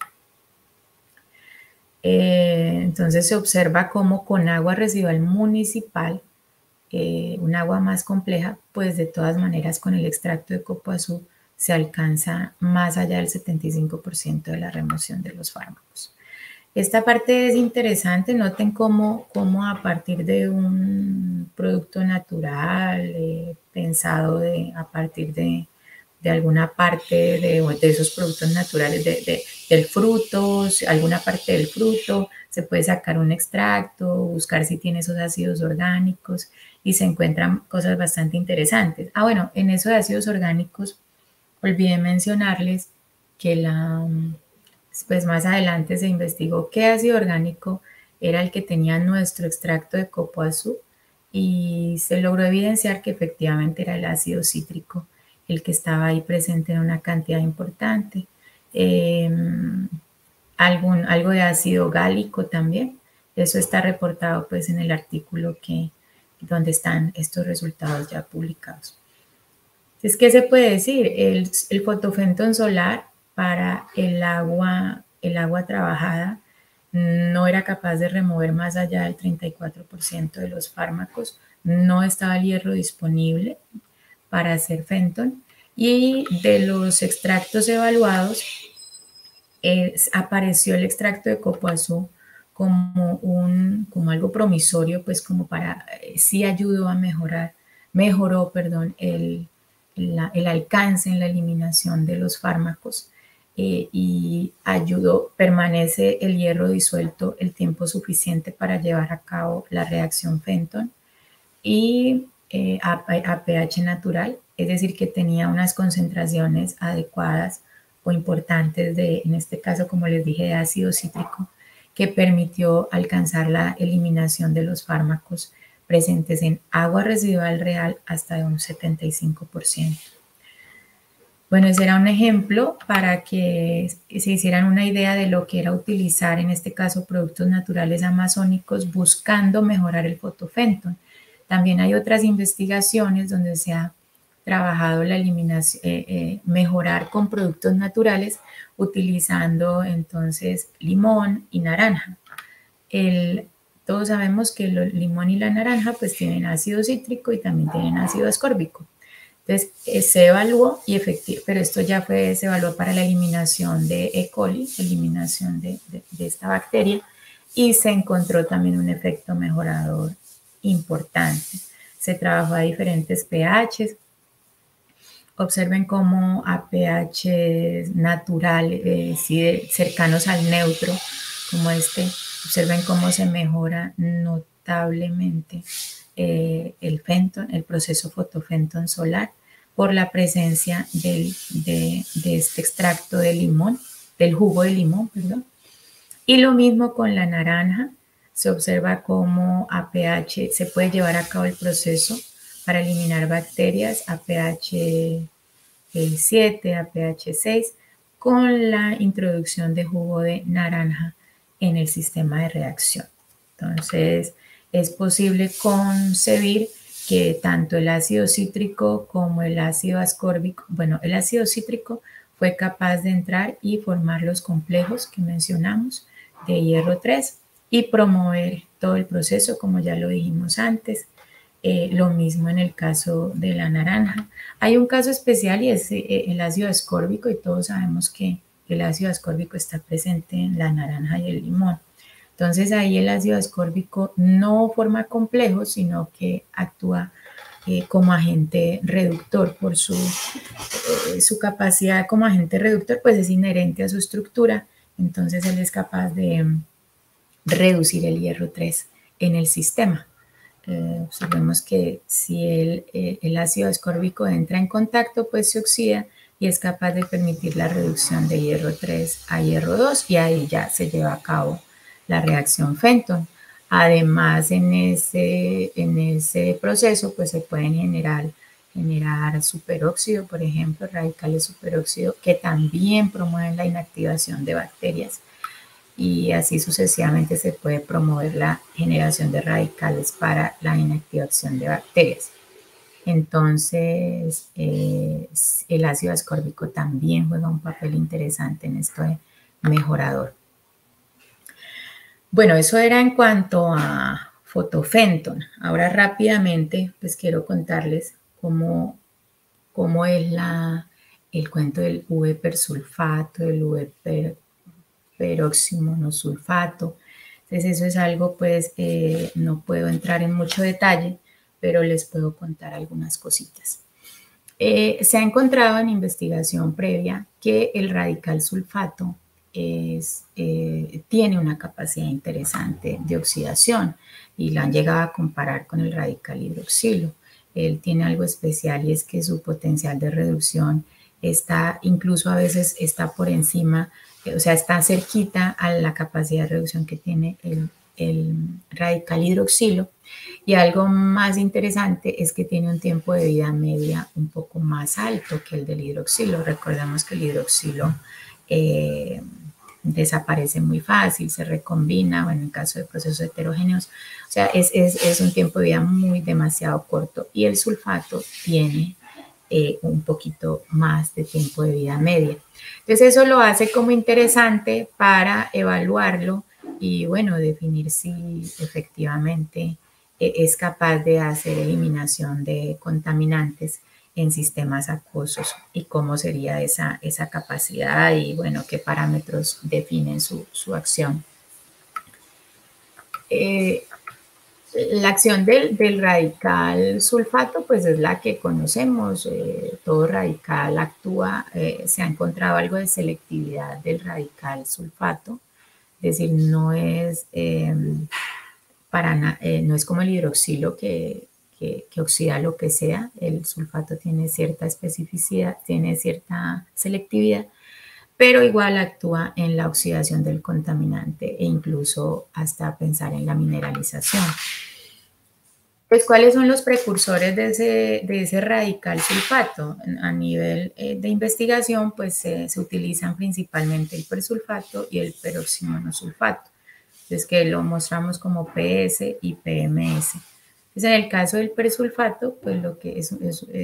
Speaker 2: Entonces se observa cómo con agua residual municipal, un agua más compleja, pues de todas maneras con el extracto de copo azul se alcanza más allá del 75% de la remoción de los fármacos. Esta parte es interesante, noten cómo a partir de un producto natural, pensado a partir de alguna parte de esos productos naturales del fruto, alguna parte del fruto, se puede sacar un extracto, buscar si tiene esos ácidos orgánicos y se encuentran cosas bastante interesantes. Ah, bueno, en esos ácidos orgánicos, olvidé mencionarles que pues más adelante se investigó qué ácido orgánico era el que tenía nuestro extracto de copo azul y se logró evidenciar que efectivamente era el ácido cítrico el que estaba ahí presente en una cantidad importante. Algo de ácido gálico también. Eso está reportado pues en el artículo donde están estos resultados ya publicados. Entonces, ¿qué se puede decir? El fotofentón solar para el agua trabajada no era capaz de remover más allá del 34% de los fármacos, no estaba el hierro disponible para hacer fentón y de los extractos evaluados apareció el extracto de copo azul como algo promisorio, pues como para, sí ayudó a mejoró el alcance en la eliminación de los fármacos y permanece el hierro disuelto el tiempo suficiente para llevar a cabo la reacción fentón y a pH natural, es decir, que tenía unas concentraciones adecuadas o importantes en este caso, como les dije, de ácido cítrico, que permitió alcanzar la eliminación de los fármacos presentes en agua residual real hasta de un 75%. Bueno, ese era un ejemplo para que se hicieran una idea de lo que era utilizar, en este caso, productos naturales amazónicos buscando mejorar el fotofentón. También hay otras investigaciones donde se ha trabajado la eliminación, mejorar con productos naturales utilizando entonces limón y naranja. Todos sabemos que el limón y la naranja pues tienen ácido cítrico y también tienen ácido ascórbico. Entonces se evaluó y pero esto ya se evaluó para la eliminación de E. coli, eliminación de esta bacteria y se encontró también un efecto mejorador importante. Se trabajó a diferentes pHs Observen cómo a pH natural, cercanos al neutro, como observen cómo se mejora notablemente el fenton, el proceso fotofenton solar, por la presencia de este extracto de limón, del jugo de limón, perdón. Y lo mismo con la naranja, se observa cómo a pH se puede llevar a cabo el proceso para eliminar bacterias a pH 7, a pH 6, con la introducción de jugo de naranja en el sistema de reacción. Entonces, es posible concebir que tanto el ácido cítrico como el ácido ascórbico, bueno, el ácido cítrico fue capaz de entrar y formar los complejos que mencionamos de hierro 3 y promover todo el proceso, como ya lo dijimos antes. Lo mismo en el caso de la naranja. Hay un caso especial y es el ácido ascórbico, y todos sabemos que el ácido ascórbico está presente en la naranja y el limón. Entonces ahí el ácido ascórbico no forma complejos, sino que actúa como agente reductor por su capacidad como agente reductor, pues es inherente a su estructura. Entonces él es capaz de reducir el hierro 3 en el sistema. Observemos que si el ácido ascórbico entra en contacto, pues se oxida y es capaz de permitir la reducción de hierro 3 a hierro 2, y ahí ya se lleva a cabo la reacción Fenton. Además, en ese proceso pues se pueden generar superóxido, por ejemplo, radicales superóxido, que también promueven la inactivación de bacterias, y así sucesivamente se puede promover la generación de radicales para la inactivación de bacterias. Entonces, el ácido ascórbico también juega un papel interesante en esto de mejorador. Bueno, eso era en cuanto a fotofenton. Ahora rápidamente, pues quiero contarles cómo es el cuento del V-persulfato, del peróximonosulfato. Entonces eso es algo, pues no puedo entrar en mucho detalle, pero les puedo contar algunas cositas. Se ha encontrado en investigación previa que el radical sulfato tiene una capacidad interesante de oxidación, y la han llegado a comparar con el radical hidroxilo. Él tiene algo especial, y es que su potencial de reducción incluso a veces está por encima, o sea, está cerquita a la capacidad de reducción que tiene el radical hidroxilo. Y algo más interesante es que tiene un tiempo de vida media un poco más alto que el del hidroxilo. Recordemos que el hidroxilo desaparece muy fácil, se recombina, bueno, en caso de procesos heterogéneos, o sea, es un tiempo de vida demasiado corto, y el sulfato tiene un poquito más de tiempo de vida media. Entonces eso lo hace como interesante para evaluarlo y, bueno, definir si efectivamente es capaz de hacer eliminación de contaminantes en sistemas acuosos, y cómo sería esa capacidad, y, bueno, qué parámetros definen su acción. La acción del radical sulfato pues es la que conocemos. Todo radical actúa, se ha encontrado algo de selectividad del radical sulfato, es decir, no es, no es como el hidroxilo que oxida lo que sea. El sulfato tiene cierta especificidad, tiene cierta selectividad, pero igual actúa en la oxidación del contaminante, e incluso hasta pensar en la mineralización. Pues, ¿cuáles son los precursores de ese radical sulfato? A nivel de investigación, pues se utilizan principalmente el persulfato y el peroximonosulfato. Entonces, que lo mostramos como PS y PMS. Entonces, en el caso del persulfato, pues lo que es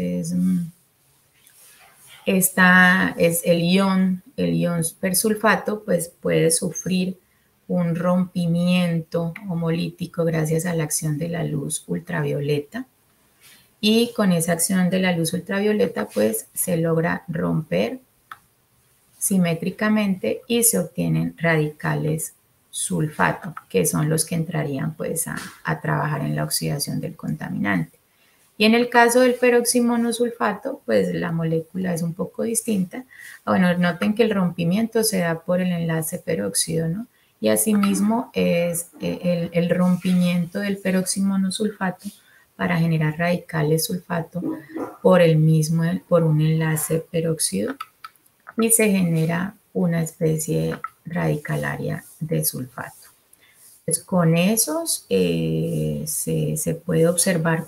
Speaker 2: el ion persulfato, pues puede sufrir un rompimiento homolítico gracias a la acción de la luz ultravioleta, y con esa acción de la luz ultravioleta pues se logra romper simétricamente y se obtienen radicales sulfato, que son los que entrarían pues a trabajar en la oxidación del contaminante. Y en el caso del peroximonosulfato, pues la molécula es un poco distinta. Bueno, noten que el rompimiento se da por el enlace peróxido, ¿no? Y asimismo es el rompimiento del peroximonosulfato para generar radicales sulfato por un enlace peróxido y se genera una especie radicalaria de sulfato. Pues con esos se puede observar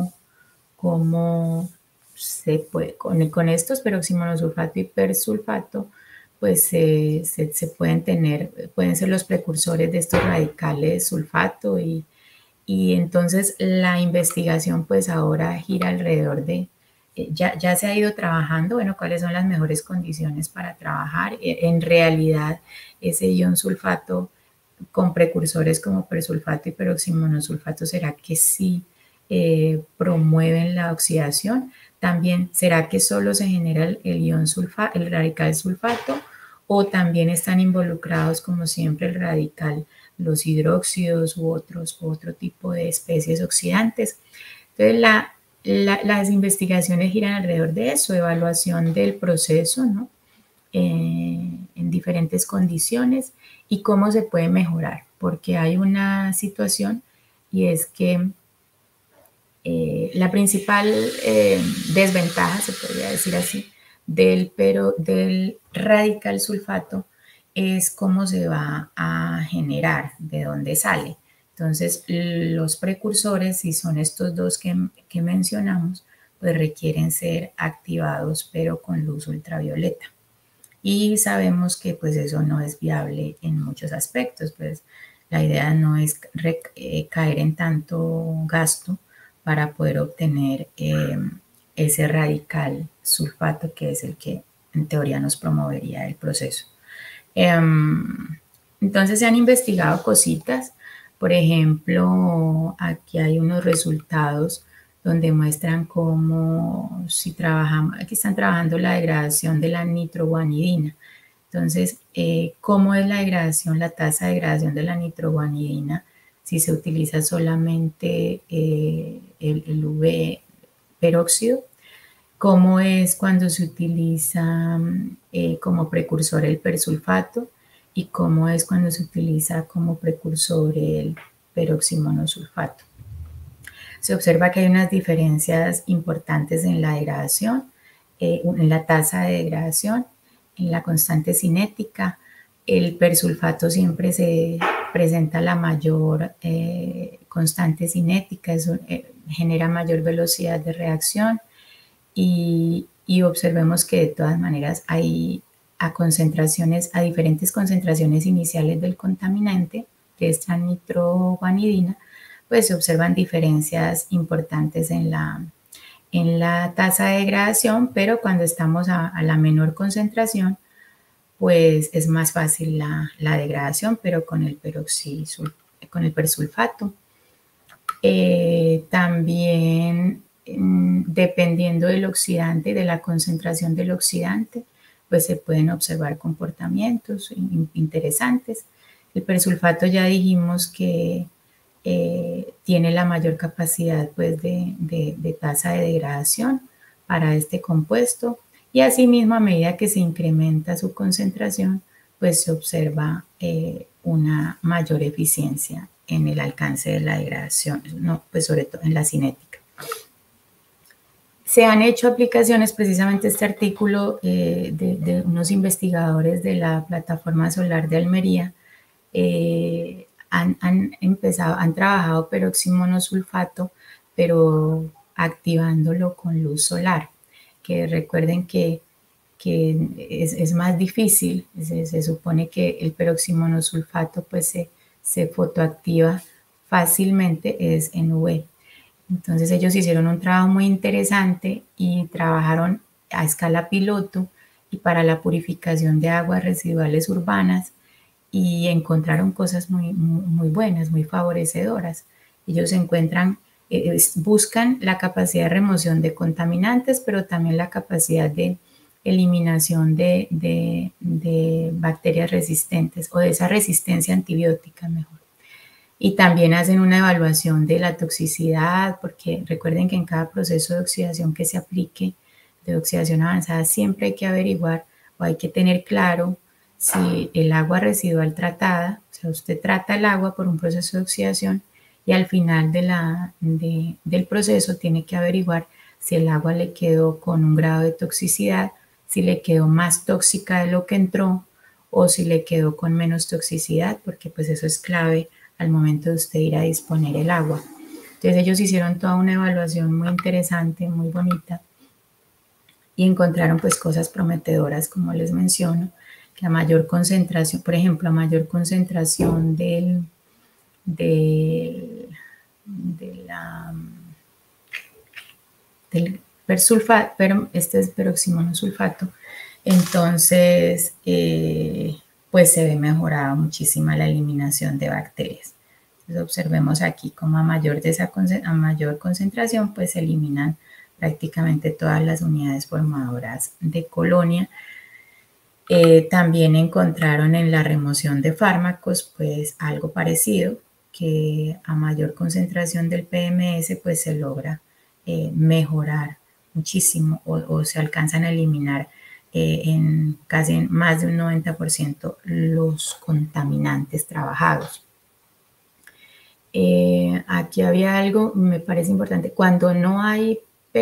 Speaker 2: cómo se puede, con estos peroximonosulfato y persulfato, pues se pueden ser los precursores de estos radicales sulfato y entonces la investigación pues ahora gira alrededor de, ya se ha ido trabajando, bueno, cuáles son las mejores condiciones para trabajar. En realidad ese ion sulfato con precursores como persulfato y peroximonosulfato, ¿será que sí promueven la oxidación? También, ¿será que solo se genera el ion sulfato, el radical sulfato? ¿O también están involucrados, como siempre, el radical, los hidróxidos u otro tipo de especies oxidantes? Entonces, las investigaciones giran alrededor de eso, evaluación del proceso, ¿no? En diferentes condiciones y cómo se puede mejorar, porque hay una situación y es que la principal desventaja, se podría decir así, del radical sulfato es cómo se va a generar, de dónde sale. Entonces, los precursores, si son estos dos que mencionamos, pues requieren ser activados, pero con luz ultravioleta. Y sabemos que pues eso no es viable en muchos aspectos, pues la idea no es caer en tanto gasto para poder obtener ese radical sulfato que es el que en teoría nos promovería el proceso. Entonces se han investigado cositas, por ejemplo, aquí hay unos resultados donde muestran cómo si trabajamos, aquí están trabajando la degradación de la nitroguanidina. Entonces, ¿cómo es la degradación, la tasa de degradación de la nitroguanidina si se utiliza solamente el V peróxido? ¿Cómo es cuando se utiliza como precursor el persulfato? ¿Y cómo es cuando se utiliza como precursor el peroximonosulfato? Se observa que hay unas diferencias importantes en la degradación, en la tasa de degradación, en la constante cinética. El persulfato siempre se presenta la mayor constante cinética, eso genera mayor velocidad de reacción y observemos que de todas maneras hay a diferentes concentraciones iniciales del contaminante, de esta nitroguanidina, pues se observan diferencias importantes en la tasa de degradación, pero cuando estamos a la menor concentración, pues es más fácil la degradación, pero con el persulfato. También, dependiendo del oxidante y de la concentración del oxidante, pues se pueden observar comportamientos interesantes. El persulfato ya dijimos que tiene la mayor capacidad pues, de tasa de degradación para este compuesto y asimismo a medida que se incrementa su concentración pues se observa una mayor eficiencia en el alcance de la degradación, ¿no? Pues sobre todo en la cinética. Se han hecho aplicaciones, precisamente este artículo de unos investigadores de la Plataforma Solar de Almería, han trabajado peroximonosulfato, pero activándolo con luz solar, que recuerden que es más difícil, se supone que el peroximonosulfato pues se fotoactiva fácilmente es en UV. Entonces ellos hicieron un trabajo muy interesante y trabajaron a escala piloto y para la purificación de aguas residuales urbanas y encontraron cosas muy, muy buenas, muy favorecedoras. Ellos buscan la capacidad de remoción de contaminantes, pero también la capacidad de eliminación de bacterias resistentes o de esa resistencia antibiótica mejor. Y también hacen una evaluación de la toxicidad, porque recuerden que en cada proceso de oxidación que se aplique, de oxidación avanzada, siempre hay que averiguar o hay que tener claro si el agua residual tratada, o sea, usted trata el agua por un proceso de oxidación y al final del proceso tiene que averiguar si el agua le quedó con un grado de toxicidad, si le quedó más tóxica de lo que entró o si le quedó con menos toxicidad, porque pues eso es clave al momento de usted ir a disponer el agua. Entonces ellos hicieron toda una evaluación muy interesante, muy bonita, y encontraron pues cosas prometedoras, como les menciono, que a mayor concentración, por ejemplo, a mayor concentración del persulfato, pero este es peroximonosulfato, entonces pues se ve mejorada muchísima la eliminación de bacterias. Entonces observemos aquí como a mayor concentración pues se eliminan prácticamente todas las unidades formadoras de colonia. También encontraron en la remoción de fármacos pues algo parecido, que a mayor concentración del PMS pues se logra mejorar muchísimo o se alcanzan a eliminar en casi más de un 90% los contaminantes trabajados. Aquí había algo, me parece importante, cuando no hay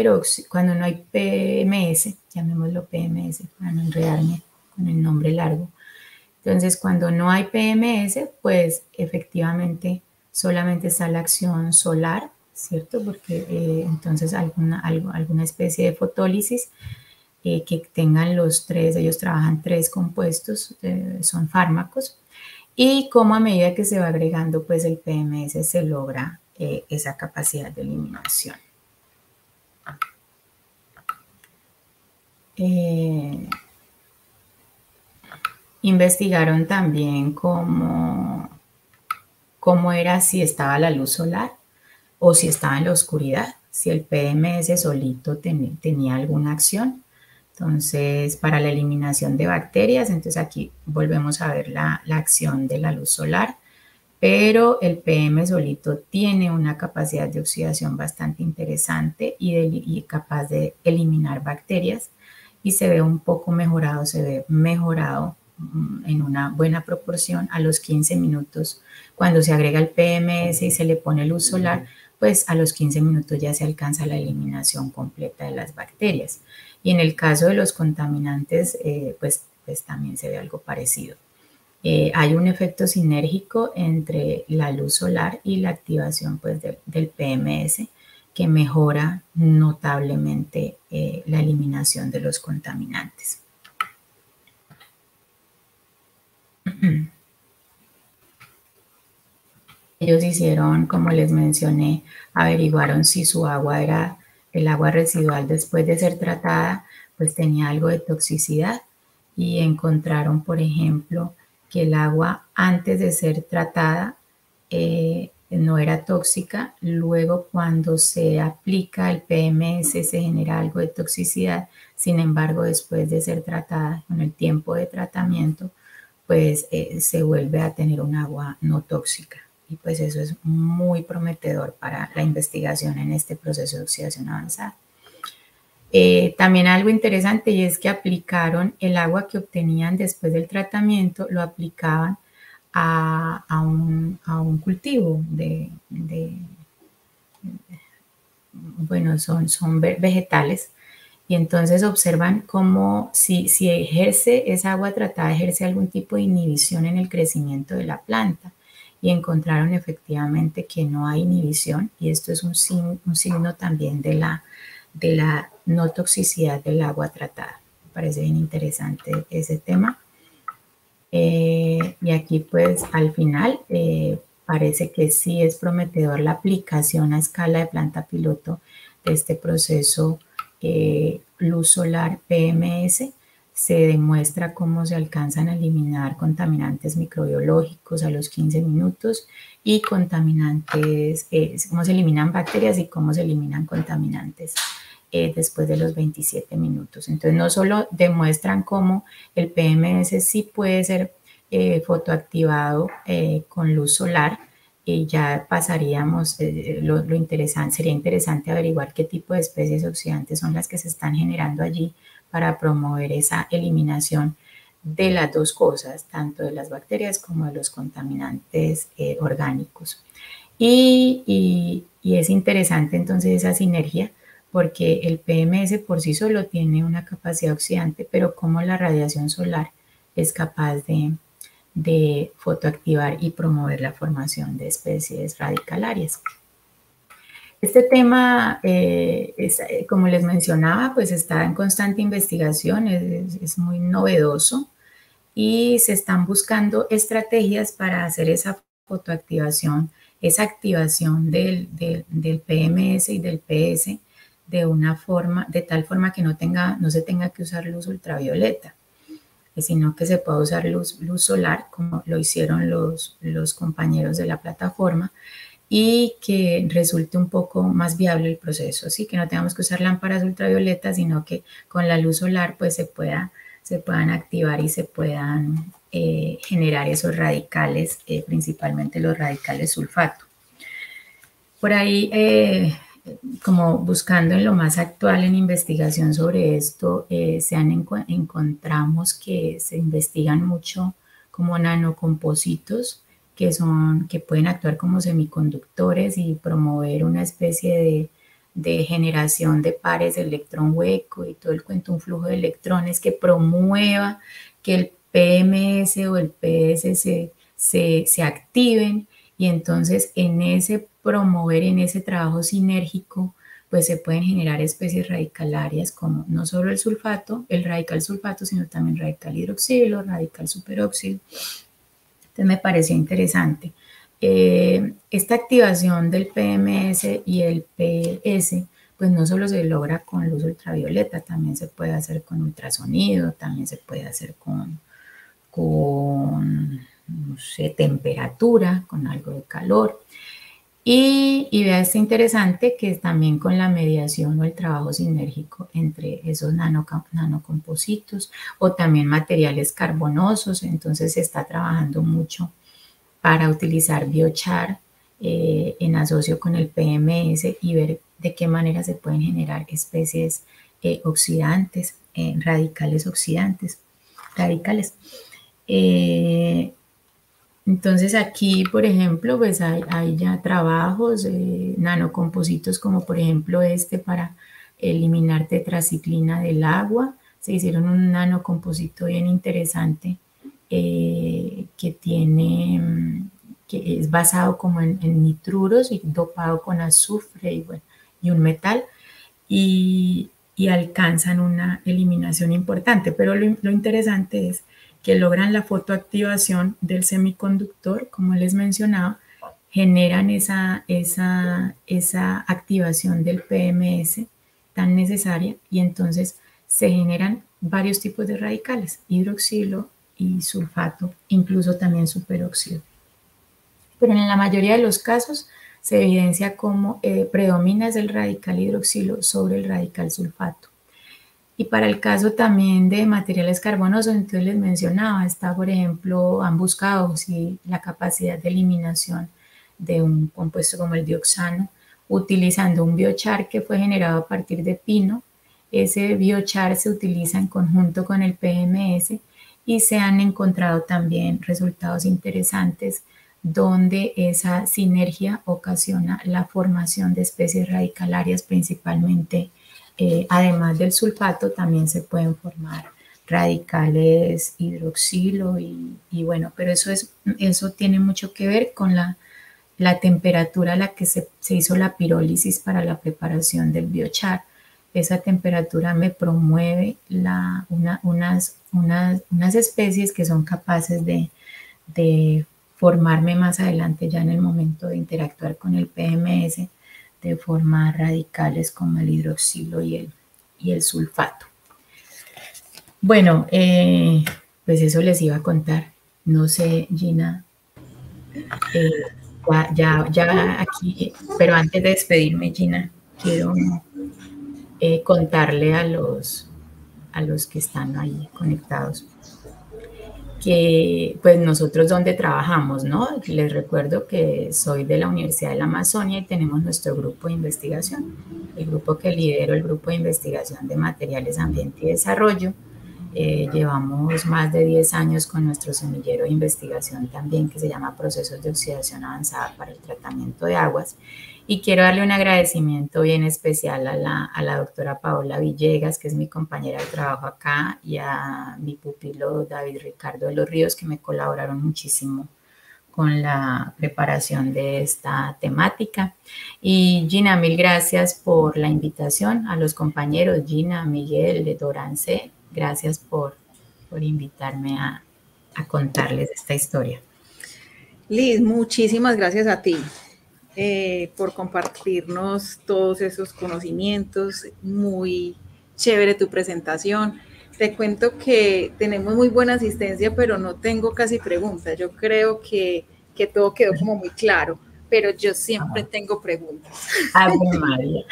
Speaker 2: PMS, llamémoslo PMS para no enredarme con el nombre largo. Entonces, cuando no hay PMS, pues efectivamente solamente está la acción solar, ¿cierto? Porque entonces alguna especie de fotólisis que tengan los tres, ellos trabajan tres compuestos, son fármacos, y como a medida que se va agregando pues el PMS se logra esa capacidad de eliminación. Investigaron también cómo era si estaba la luz solar o si estaba en la oscuridad, si el PMS solito tenía alguna acción. Entonces, para la eliminación de bacterias, entonces aquí volvemos a ver la acción de la luz solar, pero el PM solito tiene una capacidad de oxidación bastante interesante y capaz de eliminar bacterias y se ve un poco mejorado, en una buena proporción a los 15 minutos. Cuando se agrega el PMS y se le pone luz solar, pues a los 15 minutos ya se alcanza la eliminación completa de las bacterias. Y en el caso de los contaminantes, pues también se ve algo parecido. Hay un efecto sinérgico entre la luz solar y la activación pues, del PMS que mejora notablemente la eliminación de los contaminantes. Ellos hicieron, como les mencioné, averiguaron si su agua era el agua residual después de ser tratada, pues tenía algo de toxicidad y encontraron, por ejemplo, que el agua antes de ser tratada no era tóxica, luego cuando se aplica el PMS se genera algo de toxicidad, sin embargo después de ser tratada con el tiempo de tratamiento, pues se vuelve a tener un agua no tóxica. Y pues eso es muy prometedor para la investigación en este proceso de oxidación avanzada. También algo interesante y es que aplicaron el agua que obtenían después del tratamiento, lo aplicaban a un cultivo bueno, son vegetales, y entonces observan cómo si ejerce esa agua tratada, ejerce algún tipo de inhibición en el crecimiento de la planta, y encontraron efectivamente que no hay inhibición, y esto es un signo también de la no toxicidad del agua tratada. Me parece bien interesante ese tema. Y aquí pues al final parece que sí es prometedor la aplicación a escala de planta piloto de este proceso luz solar PMS. Se demuestra cómo se alcanzan a eliminar contaminantes microbiológicos a los 15 minutos y contaminantes, cómo se eliminan bacterias y cómo se eliminan contaminantes después de los 27 minutos. Entonces no solo demuestran cómo el PMS sí puede ser fotoactivado con luz solar, ya pasaríamos, lo interesante, sería interesante averiguar qué tipo de especies oxidantes son las que se están generando allí para promover esa eliminación de las dos cosas, tanto de las bacterias como de los contaminantes orgánicos. Y es interesante entonces esa sinergia, porque el PMS por sí solo tiene una capacidad oxidante, pero como la radiación solar es capaz de fotoactivar y promover la formación de especies radicalarias. Este tema, como les mencionaba, pues está en constante investigación, es muy novedoso y se están buscando estrategias para hacer esa fotoactivación, esa activación del PMS y del PS de una forma, de tal forma que no se tenga que usar luz ultravioleta, sino que se pueda usar luz solar, como lo hicieron los compañeros de la plataforma, y que resulte un poco más viable el proceso, así que no tengamos que usar lámparas ultravioletas, sino que con la luz solar pues se puedan activar y se puedan generar esos radicales, principalmente los radicales sulfato. Por ahí, como buscando en lo más actual en investigación sobre esto, encontramos que se investigan mucho como nanocompositos que pueden actuar como semiconductores y promover una especie de generación de pares de electrón hueco y todo el cuento, un flujo de electrones que promueva que el PMS o el PS se activen, y entonces en ese promover, en ese trabajo sinérgico, pues se pueden generar especies radicalarias como no solo el radical sulfato, sino también radical hidroxilo, radical superóxido. Entonces me pareció interesante. Esta activación del PMS y el PS, pues no solo se logra con luz ultravioleta, también se puede hacer con ultrasonido, también se puede hacer con no sé, temperatura, con algo de calor. Y vea, es interesante que también con la mediación o el trabajo sinérgico entre esos nanocompositos o también materiales carbonosos, entonces se está trabajando mucho para utilizar biochar en asocio con el PMS y ver de qué manera se pueden generar especies oxidantes, radicales oxidantes, radicales. Entonces aquí, por ejemplo, pues hay ya trabajos, nanocompositos como por ejemplo para eliminar tetraciclina del agua. Se hicieron un nanocomposito bien interesante que es basado como en nitruros y dopado con azufre y un metal, y alcanzan una eliminación importante. Pero lo interesante es que logran la fotoactivación del semiconductor, como les mencionaba, generan esa activación del PMS tan necesaria, y entonces se generan varios tipos de radicales, hidroxilo y sulfato, incluso también superóxido. Pero en la mayoría de los casos se evidencia cómo predomina el radical hidroxilo sobre el radical sulfato. Y para el caso también de materiales carbonosos, entonces les mencionaba, por ejemplo, han buscado si la capacidad de eliminación de un compuesto como el dioxano, utilizando un biochar que fue generado a partir de pino. Ese biochar se utiliza en conjunto con el PMS y se han encontrado también resultados interesantes donde esa sinergia ocasiona la formación de especies radicalarias, principalmente. Además del sulfato, también se pueden formar radicales hidroxilo y bueno, pero eso tiene mucho que ver con la temperatura a la que se hizo la pirólisis para la preparación del biochar. Esa temperatura me promueve unas especies que son capaces de formarme más adelante, ya en el momento de interactuar con el PMS, de formar radicales como el hidroxilo y el sulfato. Bueno, pues eso les iba a contar. No sé, Gina, ya aquí, pero antes de despedirme, Gina, quiero contarle a los que están ahí conectados que pues nosotros donde trabajamos, ¿no? Les recuerdo que soy de la Universidad de la Amazonia y tenemos nuestro grupo de investigación, el grupo que lidero, el grupo de investigación de materiales, ambiente y desarrollo. Llevamos más de 10 años con nuestro semillero de investigación también, que se llama Procesos de Oxidación Avanzada para el Tratamiento de Aguas. Y quiero darle un agradecimiento bien especial a la doctora Paola Villegas, que es mi compañera de trabajo acá, y a mi pupilo David Ricardo de los Ríos, que me colaboraron muchísimo con la preparación de esta temática. Y Gina, mil gracias por la invitación. A los compañeros Gina, Miguel, de Dorance, gracias por invitarme a contarles esta historia.
Speaker 1: Liz, muchísimas gracias a ti por compartirnos todos esos conocimientos. Muy chévere tu presentación. Te cuento que tenemos muy buena asistencia, pero no tengo casi preguntas. Yo creo que todo quedó como muy claro, pero yo siempre tengo preguntas.
Speaker 2: ¡Ave María!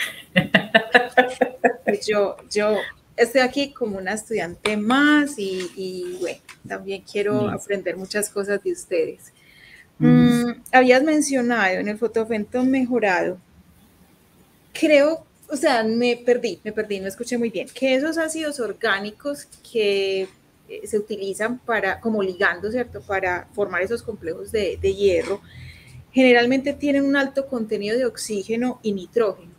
Speaker 1: Yo estoy aquí como una estudiante más y bueno, también quiero aprender muchas cosas de ustedes. Habías mencionado en el fotofento mejorado, creo, o sea, me perdí, no escuché muy bien, que esos ácidos orgánicos que se utilizan para, como ligando, ¿cierto?, para formar esos complejos de hierro, generalmente tienen un alto contenido de oxígeno y nitrógeno.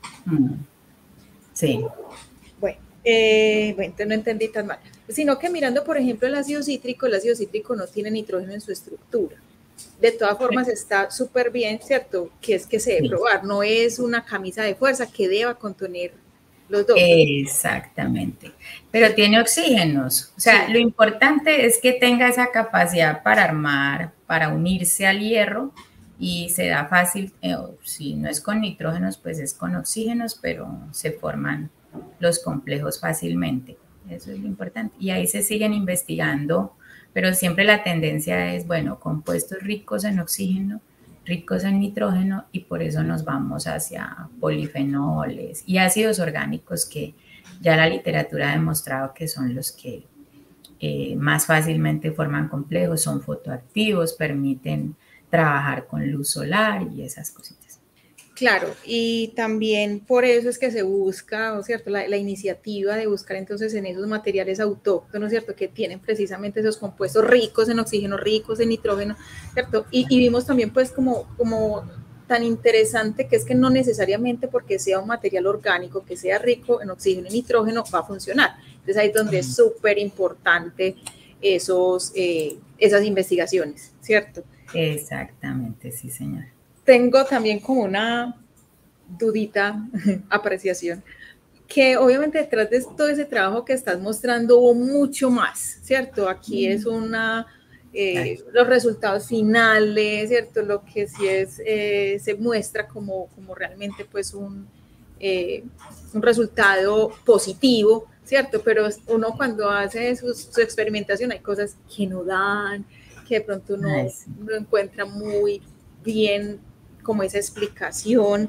Speaker 2: Sí.
Speaker 1: Bueno, entonces no entendí tan mal. Sino que mirando, por ejemplo, el ácido cítrico no tiene nitrógeno en su estructura. De todas formas está súper bien, ¿cierto? Que es que se debe probar, no es una camisa de fuerza que deba contener los dos.
Speaker 2: Exactamente, pero tiene oxígenos, o sea, lo importante es que tenga esa capacidad para armar, para unirse al hierro y se da fácil, si no es con nitrógenos, pues es con oxígenos, pero se forman los complejos fácilmente, eso es lo importante. Y ahí se siguen investigando, pero siempre la tendencia es, bueno, compuestos ricos en oxígeno, ricos en nitrógeno, y por eso nos vamos hacia polifenoles y ácidos orgánicos que ya la literatura ha demostrado que son los que más fácilmente forman complejos, son fotoactivos, permiten trabajar con luz solar y esas cositas.
Speaker 1: Claro, y también por eso es que se busca, ¿cierto?, la iniciativa de buscar entonces en esos materiales autóctonos, ¿cierto?, que tienen precisamente esos compuestos ricos en oxígeno, ricos en nitrógeno, ¿cierto? Y vimos también pues como tan interesante que es que no necesariamente porque sea un material orgánico que sea rico en oxígeno y nitrógeno va a funcionar. Entonces ahí es donde es súper importante esas investigaciones, ¿cierto?
Speaker 2: Exactamente, sí, señora.
Speaker 1: Tengo también como una dudita, apreciación, que obviamente detrás de todo ese trabajo que estás mostrando hubo mucho más, ¿cierto? Aquí es los resultados finales, ¿cierto? Lo que sí es, se muestra como realmente pues un resultado positivo, ¿cierto? Pero uno cuando hace su experimentación hay cosas que no dan, que de pronto no encuentra muy bien como esa explicación.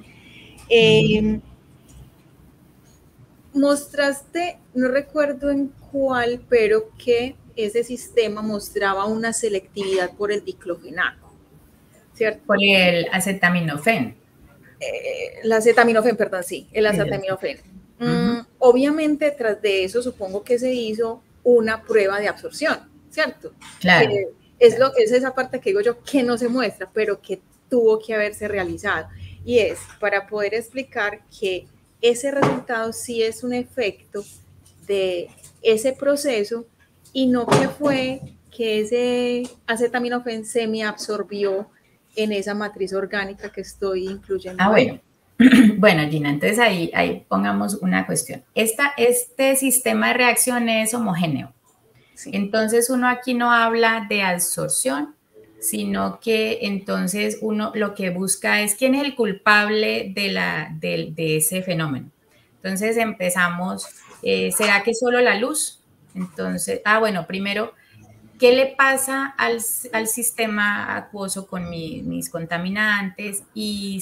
Speaker 1: Mostraste, no recuerdo en cuál, pero que ese sistema mostraba una selectividad por el diclofenaco, ¿cierto?
Speaker 2: Por el acetaminofén.
Speaker 1: El acetaminofén, perdón, sí, el acetaminofén. Obviamente, tras de eso, supongo que se hizo una prueba de absorción, ¿cierto?
Speaker 2: Claro.
Speaker 1: Es esa parte que digo yo que no se muestra, pero que tuvo que haberse realizado. Y es para poder explicar que ese resultado sí es un efecto de ese proceso y no que fue que ese acetaminofén semiabsorbió en esa matriz orgánica que estoy incluyendo.
Speaker 2: Bueno. Bueno, Gina, entonces ahí pongamos una cuestión. Este sistema de reacción es homogéneo. Sí. Entonces uno aquí no habla de absorción, sino que entonces uno lo que busca es quién es el culpable de ese fenómeno. Entonces empezamos, ¿será que solo la luz? Entonces, bueno, primero, ¿qué le pasa al sistema acuoso con mis contaminantes y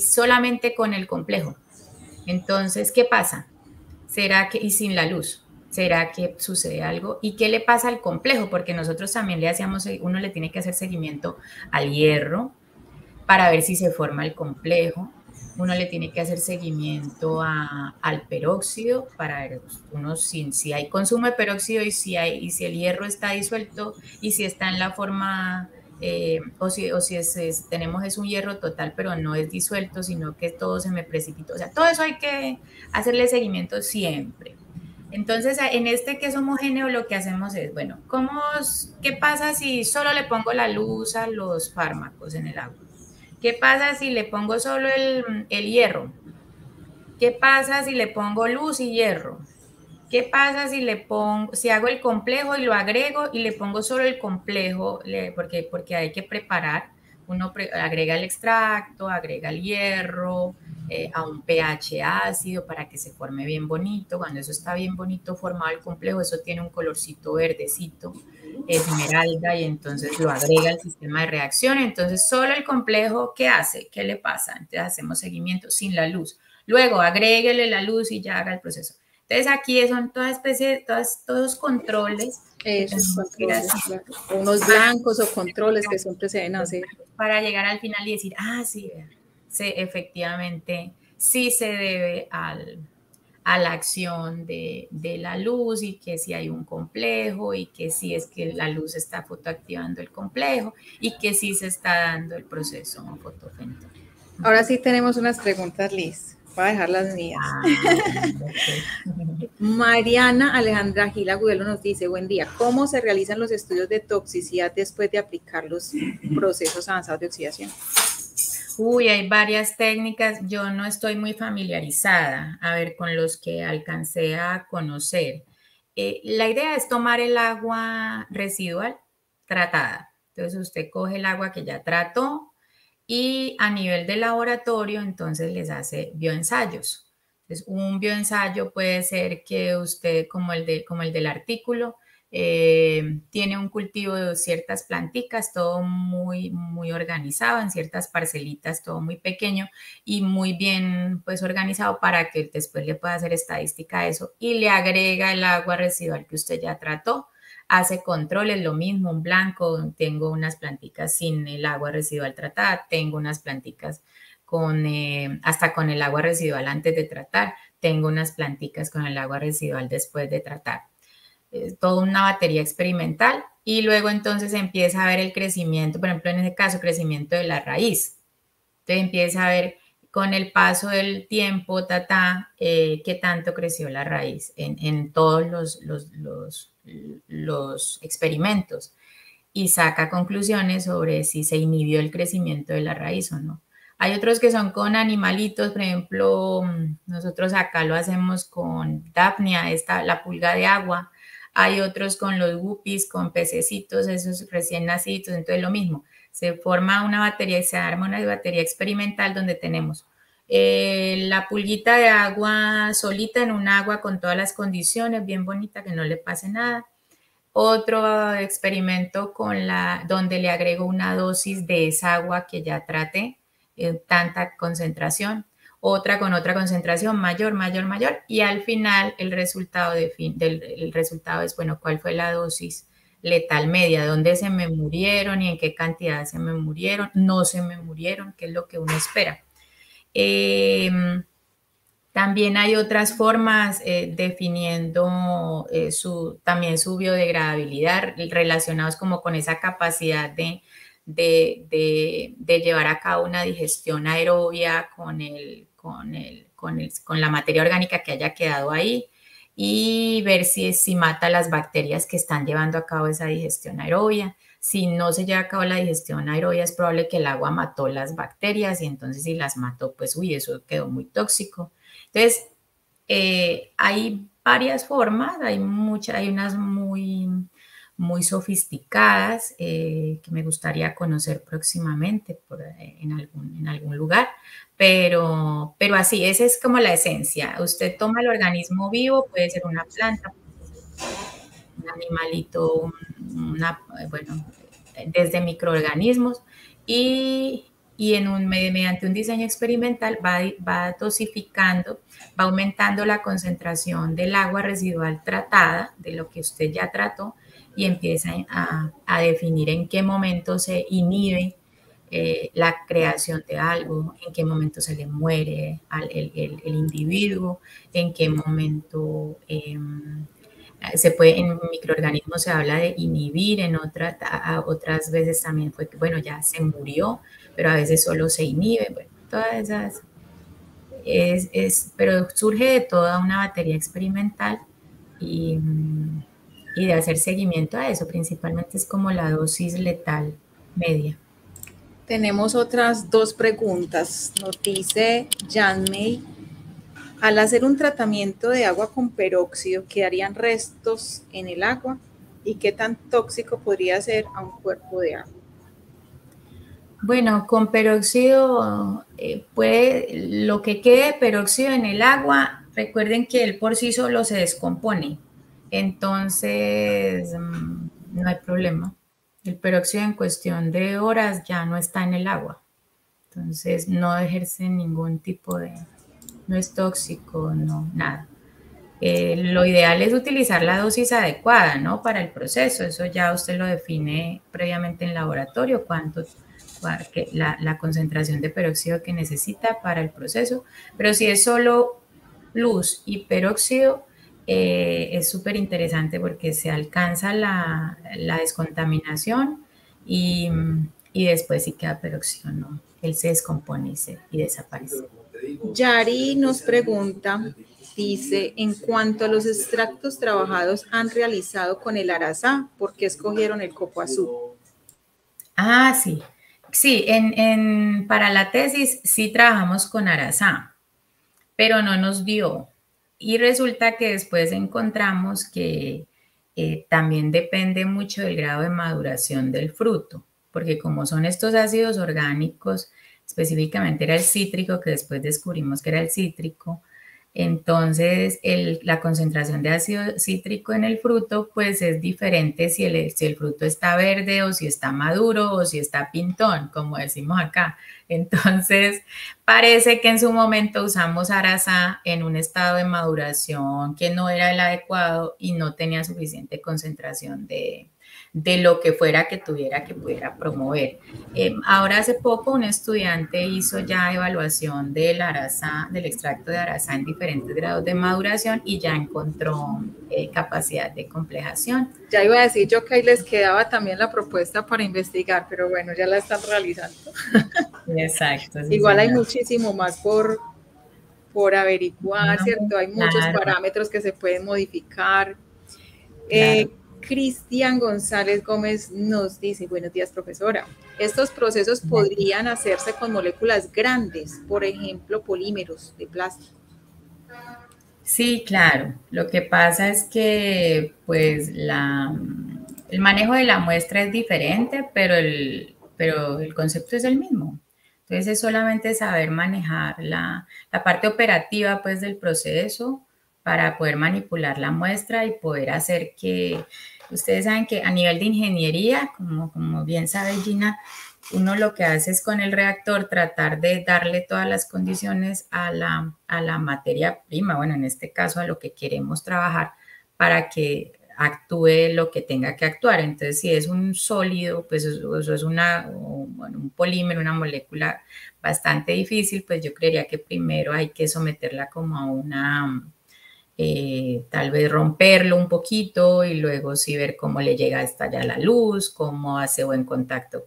Speaker 2: solamente con el complejo? Entonces, ¿qué pasa? ¿Será que, y sin la luz? ¿Será que sucede algo? ¿Y qué le pasa al complejo? Porque nosotros también uno le tiene que hacer seguimiento al hierro para ver si se forma el complejo. Uno le tiene que hacer seguimiento al peróxido para ver si hay consumo de peróxido y si el hierro está disuelto y si está en la forma, o si tenemos es un hierro total, pero no es disuelto, sino que todo se me precipitó. O sea, todo eso hay que hacerle seguimiento siempre. Entonces, en este que es homogéneo, lo que hacemos es, bueno, ¿qué pasa si solo le pongo la luz a los fármacos en el agua? ¿Qué pasa si le pongo solo el hierro? ¿Qué pasa si le pongo luz y hierro? ¿Qué pasa si hago el complejo y lo agrego y le pongo solo el complejo? Porque hay que preparar. Uno agrega el extracto, agrega el hierro, a un pH ácido para que se forme bien bonito. Cuando eso está bien bonito formado el complejo, eso tiene un colorcito verdecito, esmeralda, y entonces lo agrega al sistema de reacción. Entonces, solo el complejo, ¿qué hace? ¿Qué le pasa? Entonces, hacemos seguimiento sin la luz. Luego, agréguele la luz y ya haga el proceso. Entonces aquí son todos controles que
Speaker 1: Esos
Speaker 2: tenemos que ir
Speaker 1: controles,
Speaker 2: haciendo
Speaker 1: claro. Unos blancos o controles que siempre se deben hacer.
Speaker 2: para llegar al final y decir, sí, efectivamente, sí se debe a la acción de la luz y que si hay un complejo y que si es que la luz está fotoactivando el complejo y que sí se está dando el proceso fotogénico.
Speaker 1: Ahora sí tenemos unas preguntas, Liz. Voy a dejar las mías. Mariana Alejandra Gil Agudelo nos dice, buen día, ¿cómo se realizan los estudios de toxicidad después de aplicar los procesos avanzados de oxidación?
Speaker 2: Uy, hay varias técnicas. Yo no estoy muy familiarizada, a ver, con los que alcancé a conocer. La idea es tomar el agua residual tratada. Entonces usted coge el agua que ya trató y a nivel de laboratorio, entonces les hace bioensayos. Entonces, un bioensayo puede ser que usted, como el del artículo, tiene un cultivo de ciertas planticas, todo muy, muy organizado, en ciertas parcelitas, todo muy pequeño y muy bien pues organizado para que después le pueda hacer estadística a eso y le agrega el agua residual que usted ya trató, hace controles, lo mismo, un blanco, tengo unas planticas sin el agua residual tratada, tengo unas planticas hasta con el agua residual antes de tratar, tengo unas planticas con el agua residual después de tratar. Toda una batería experimental y luego entonces empieza a ver el crecimiento, por ejemplo, en este caso, crecimiento de la raíz. Entonces empieza a ver con el paso del tiempo, qué tanto creció la raíz en todos los experimentos y saca conclusiones sobre si se inhibió el crecimiento de la raíz o no. Hay otros que son con animalitos, por ejemplo, nosotros acá lo hacemos con Daphnia, la pulga de agua. Hay otros con los guppies, con pececitos, esos recién nacidos, entonces lo mismo. Se forma una batería, se arma una batería experimental donde tenemos la pulguita de agua solita en un agua con todas las condiciones, bien bonita, que no le pase nada. Otro experimento donde le agrego una dosis de esa agua que ya traté, tanta concentración, otra con otra concentración mayor, mayor, mayor, y al final el resultado, el resultado es, bueno, ¿cuál fue la dosis letal media? ¿Dónde se me murieron y en qué cantidad se me murieron? No se me murieron, que es lo que uno espera. También hay otras formas definiendo también su biodegradabilidad relacionados como con esa capacidad de llevar a cabo una digestión aerobia con la materia orgánica que haya quedado ahí y ver si mata las bacterias que están llevando a cabo esa digestión aerobia. Si no se lleva a cabo la digestión aerobia, es probable que el agua mató las bacterias y entonces si las mató, pues eso quedó muy tóxico. Entonces, hay varias formas, hay unas muy, muy sofisticadas que me gustaría conocer próximamente en algún lugar, pero así, esa es como la esencia. Usted toma el organismo vivo, puede ser una planta, un animalito, bueno, desde microorganismos y y mediante un diseño experimental va dosificando, va aumentando la concentración del agua residual tratada, de lo que usted ya trató, y empieza a definir en qué momento se inhibe la creación de algo, en qué momento se le muere el individuo, en qué momento se puede, en microorganismos se habla de inhibir, otras veces también fue que, bueno, ya se murió, pero a veces solo se inhibe, bueno, todas esas, pero surge de toda una batería experimental y, y de hacer seguimiento a eso, principalmente es como la dosis letal media.
Speaker 1: Tenemos otras dos preguntas. Nos dice Janmei, al hacer un tratamiento de agua con peróxido, ¿quedarían restos en el agua? ¿Y qué tan tóxico podría ser a un cuerpo de agua?
Speaker 2: Bueno, con peróxido lo que quede de peróxido en el agua, recuerden que él por sí solo se descompone, entonces no hay problema. El peróxido en cuestión de horas ya no está en el agua, entonces no ejerce ningún tipo no es tóxico, no, nada. Lo ideal es utilizar la dosis adecuada, ¿no? Para el proceso, eso ya usted lo define previamente en laboratorio, la concentración de peróxido que necesita para el proceso, pero si es solo luz y peróxido, es súper interesante porque se alcanza la descontaminación y, y después sí queda peróxido, ¿no? Él se descompone y desaparece.
Speaker 1: Yari nos pregunta, dice, en cuanto a los extractos trabajados han realizado con el arazá, ¿por qué escogieron el copo azul?
Speaker 2: Ah, sí. Sí, para la tesis sí trabajamos con arazá, pero no nos dio. Y resulta que después encontramos que también depende mucho del grado de maduración del fruto, porque como son estos ácidos orgánicos, específicamente era el cítrico, que después descubrimos que era el cítrico, entonces la concentración de ácido cítrico en el fruto pues es diferente si el fruto está verde o si está maduro o si está pintón, como decimos acá. Entonces parece que en su momento usamos arazá en un estado de maduración que no era el adecuado y no tenía suficiente concentración de lo que fuera que tuviera que pudiera promover. Ahora hace poco un estudiante hizo ya evaluación del arazá, del extracto de arazá en diferentes grados de maduración y ya encontró capacidad de complejación.
Speaker 1: Ya iba a decir yo que ahí les quedaba también la propuesta para investigar, pero bueno, ya la están realizando.
Speaker 2: Exacto.
Speaker 1: Sí, igual hay muchísimo más por averiguar,
Speaker 2: No,
Speaker 1: ¿cierto? Hay muchos parámetros que se pueden modificar.
Speaker 2: Claro.
Speaker 1: Cristian González Gómez nos dice, buenos días, profesora. Estos procesos podrían hacerse con moléculas grandes, por ejemplo, polímeros de plástico.
Speaker 2: Sí, claro. Lo que pasa es que, pues, el manejo de la muestra es diferente, pero el concepto es el mismo. Entonces, es solamente saber manejar la parte operativa, pues, del proceso para poder manipular la muestra y poder hacer que, ustedes saben que a nivel de ingeniería, como bien sabe Gina, uno lo que hace es con el reactor tratar de darle todas las condiciones a la materia prima, bueno, en este caso a lo que queremos trabajar para que actúe lo que tenga que actuar. Entonces, si es un sólido, pues eso es un polímero, una molécula bastante difícil, pues yo creería que primero hay que someterla como a tal vez romperlo un poquito y luego sí ver cómo le llega hasta allá la luz, cómo hace buen contacto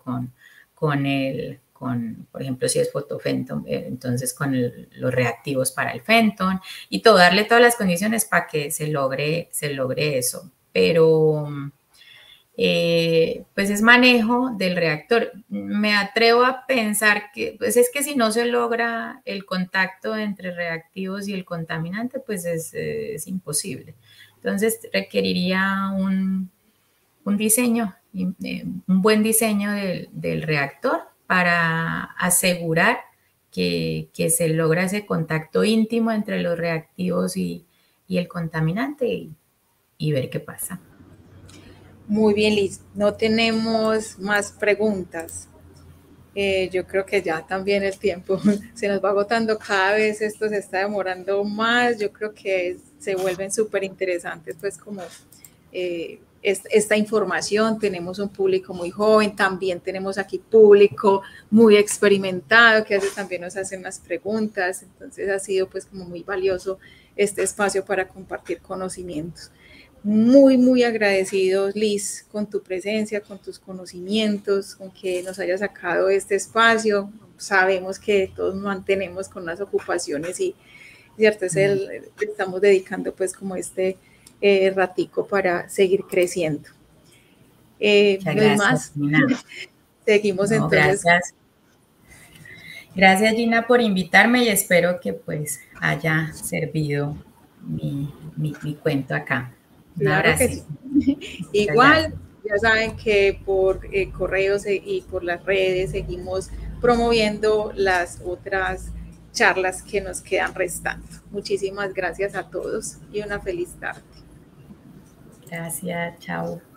Speaker 2: por ejemplo, si es fotofenton, entonces con los reactivos para el fenton y todo, darle todas las condiciones para que se logre eso. Pero pues es manejo del reactor. Me atrevo a pensar que, pues es que si no se logra el contacto entre reactivos y el contaminante, pues es imposible. Entonces requeriría un diseño, un buen diseño del reactor para asegurar que se logra ese contacto íntimo entre los reactivos y el contaminante y ver qué pasa.
Speaker 1: Muy bien, Liz. No tenemos más preguntas. Yo creo que ya también el tiempo se nos va agotando, cada vez esto se está demorando más, yo creo que se vuelven súper interesantes pues como esta información. Tenemos un público muy joven, también tenemos aquí público muy experimentado que a veces también nos hacen unas preguntas, entonces ha sido pues como muy valioso este espacio para compartir conocimientos. Muy, muy agradecidos, Liz, con tu presencia, con tus conocimientos, con que nos hayas sacado este espacio. Sabemos que todos nos mantenemos con las ocupaciones y, cierto, estamos dedicando pues como este ratico para seguir creciendo.
Speaker 2: Muchas
Speaker 1: No hay
Speaker 2: gracias,
Speaker 1: más.
Speaker 2: Gina.
Speaker 1: Seguimos
Speaker 2: No,
Speaker 1: entonces.
Speaker 2: gracias. Gracias, Gina, por invitarme y espero que pues haya servido mi cuento acá. Un
Speaker 1: Claro que
Speaker 2: abrazo.
Speaker 1: sí.
Speaker 2: Muchas
Speaker 1: Igual,
Speaker 2: gracias.
Speaker 1: ya saben que por correos y por las redes seguimos promoviendo las otras charlas que nos quedan restando. Muchísimas gracias a todos y una feliz tarde.
Speaker 2: Gracias, chao.